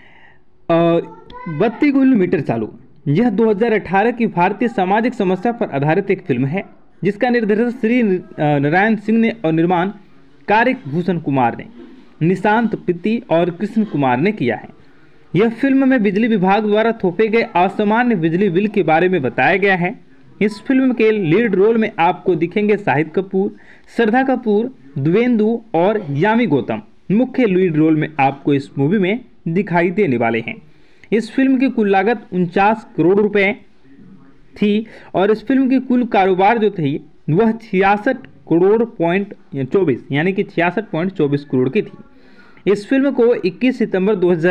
Speaker 1: बत्ती गुल मीटर चालू यह 2018 की भारतीय सामाजिक समस्या पर आधारित एक फिल्म है जिसका निर्देशन श्री नारायण सिंह ने और निर्माण कार्य भूषण कुमार ने, निशांत पित्ती और कृष्ण कुमार ने किया है। यह फिल्म में बिजली विभाग द्वारा थोपे गए असामान्य बिजली बिल के बारे में बताया गया है। इस फिल्म के लीड रोल में आपको दिखेंगे शाहिद कपूर, श्रद्धा कपूर, द्वेंदु और यामी गौतम मुख्य लीड रोल में आपको इस मूवी में दिखाई देने वाले हैं। इस फिल्म की कुल लागत 49 करोड़ रुपए थी और इस फिल्म की कुल कारोबार जो थी वह 66 करोड़ पॉइंट 24 यानी कि 66.24 करोड़ की थी। इस फिल्म को 21 सितंबर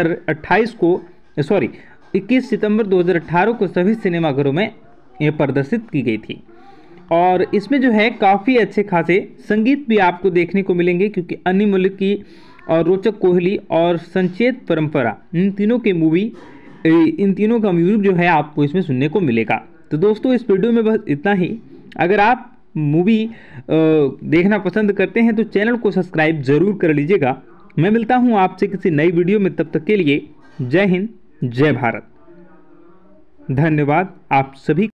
Speaker 1: 2018 को सभी सिनेमाघरों में प्रदर्शित की गई थी और इसमें जो है काफ़ी अच्छे खासे संगीत भी आपको देखने को मिलेंगे, क्योंकि अन्नी मलिक की और रोचक कोहली और संचेत परंपरा इन तीनों का म्यूजिक जो है आपको इसमें सुनने को मिलेगा। तो दोस्तों इस वीडियो में बस इतना ही। अगर आप मूवी देखना पसंद करते हैं तो चैनल को सब्सक्राइब जरूर कर लीजिएगा। मैं मिलता हूं आपसे किसी नई वीडियो में, तब तक के लिए जय हिंद जय भारत। धन्यवाद आप सभी।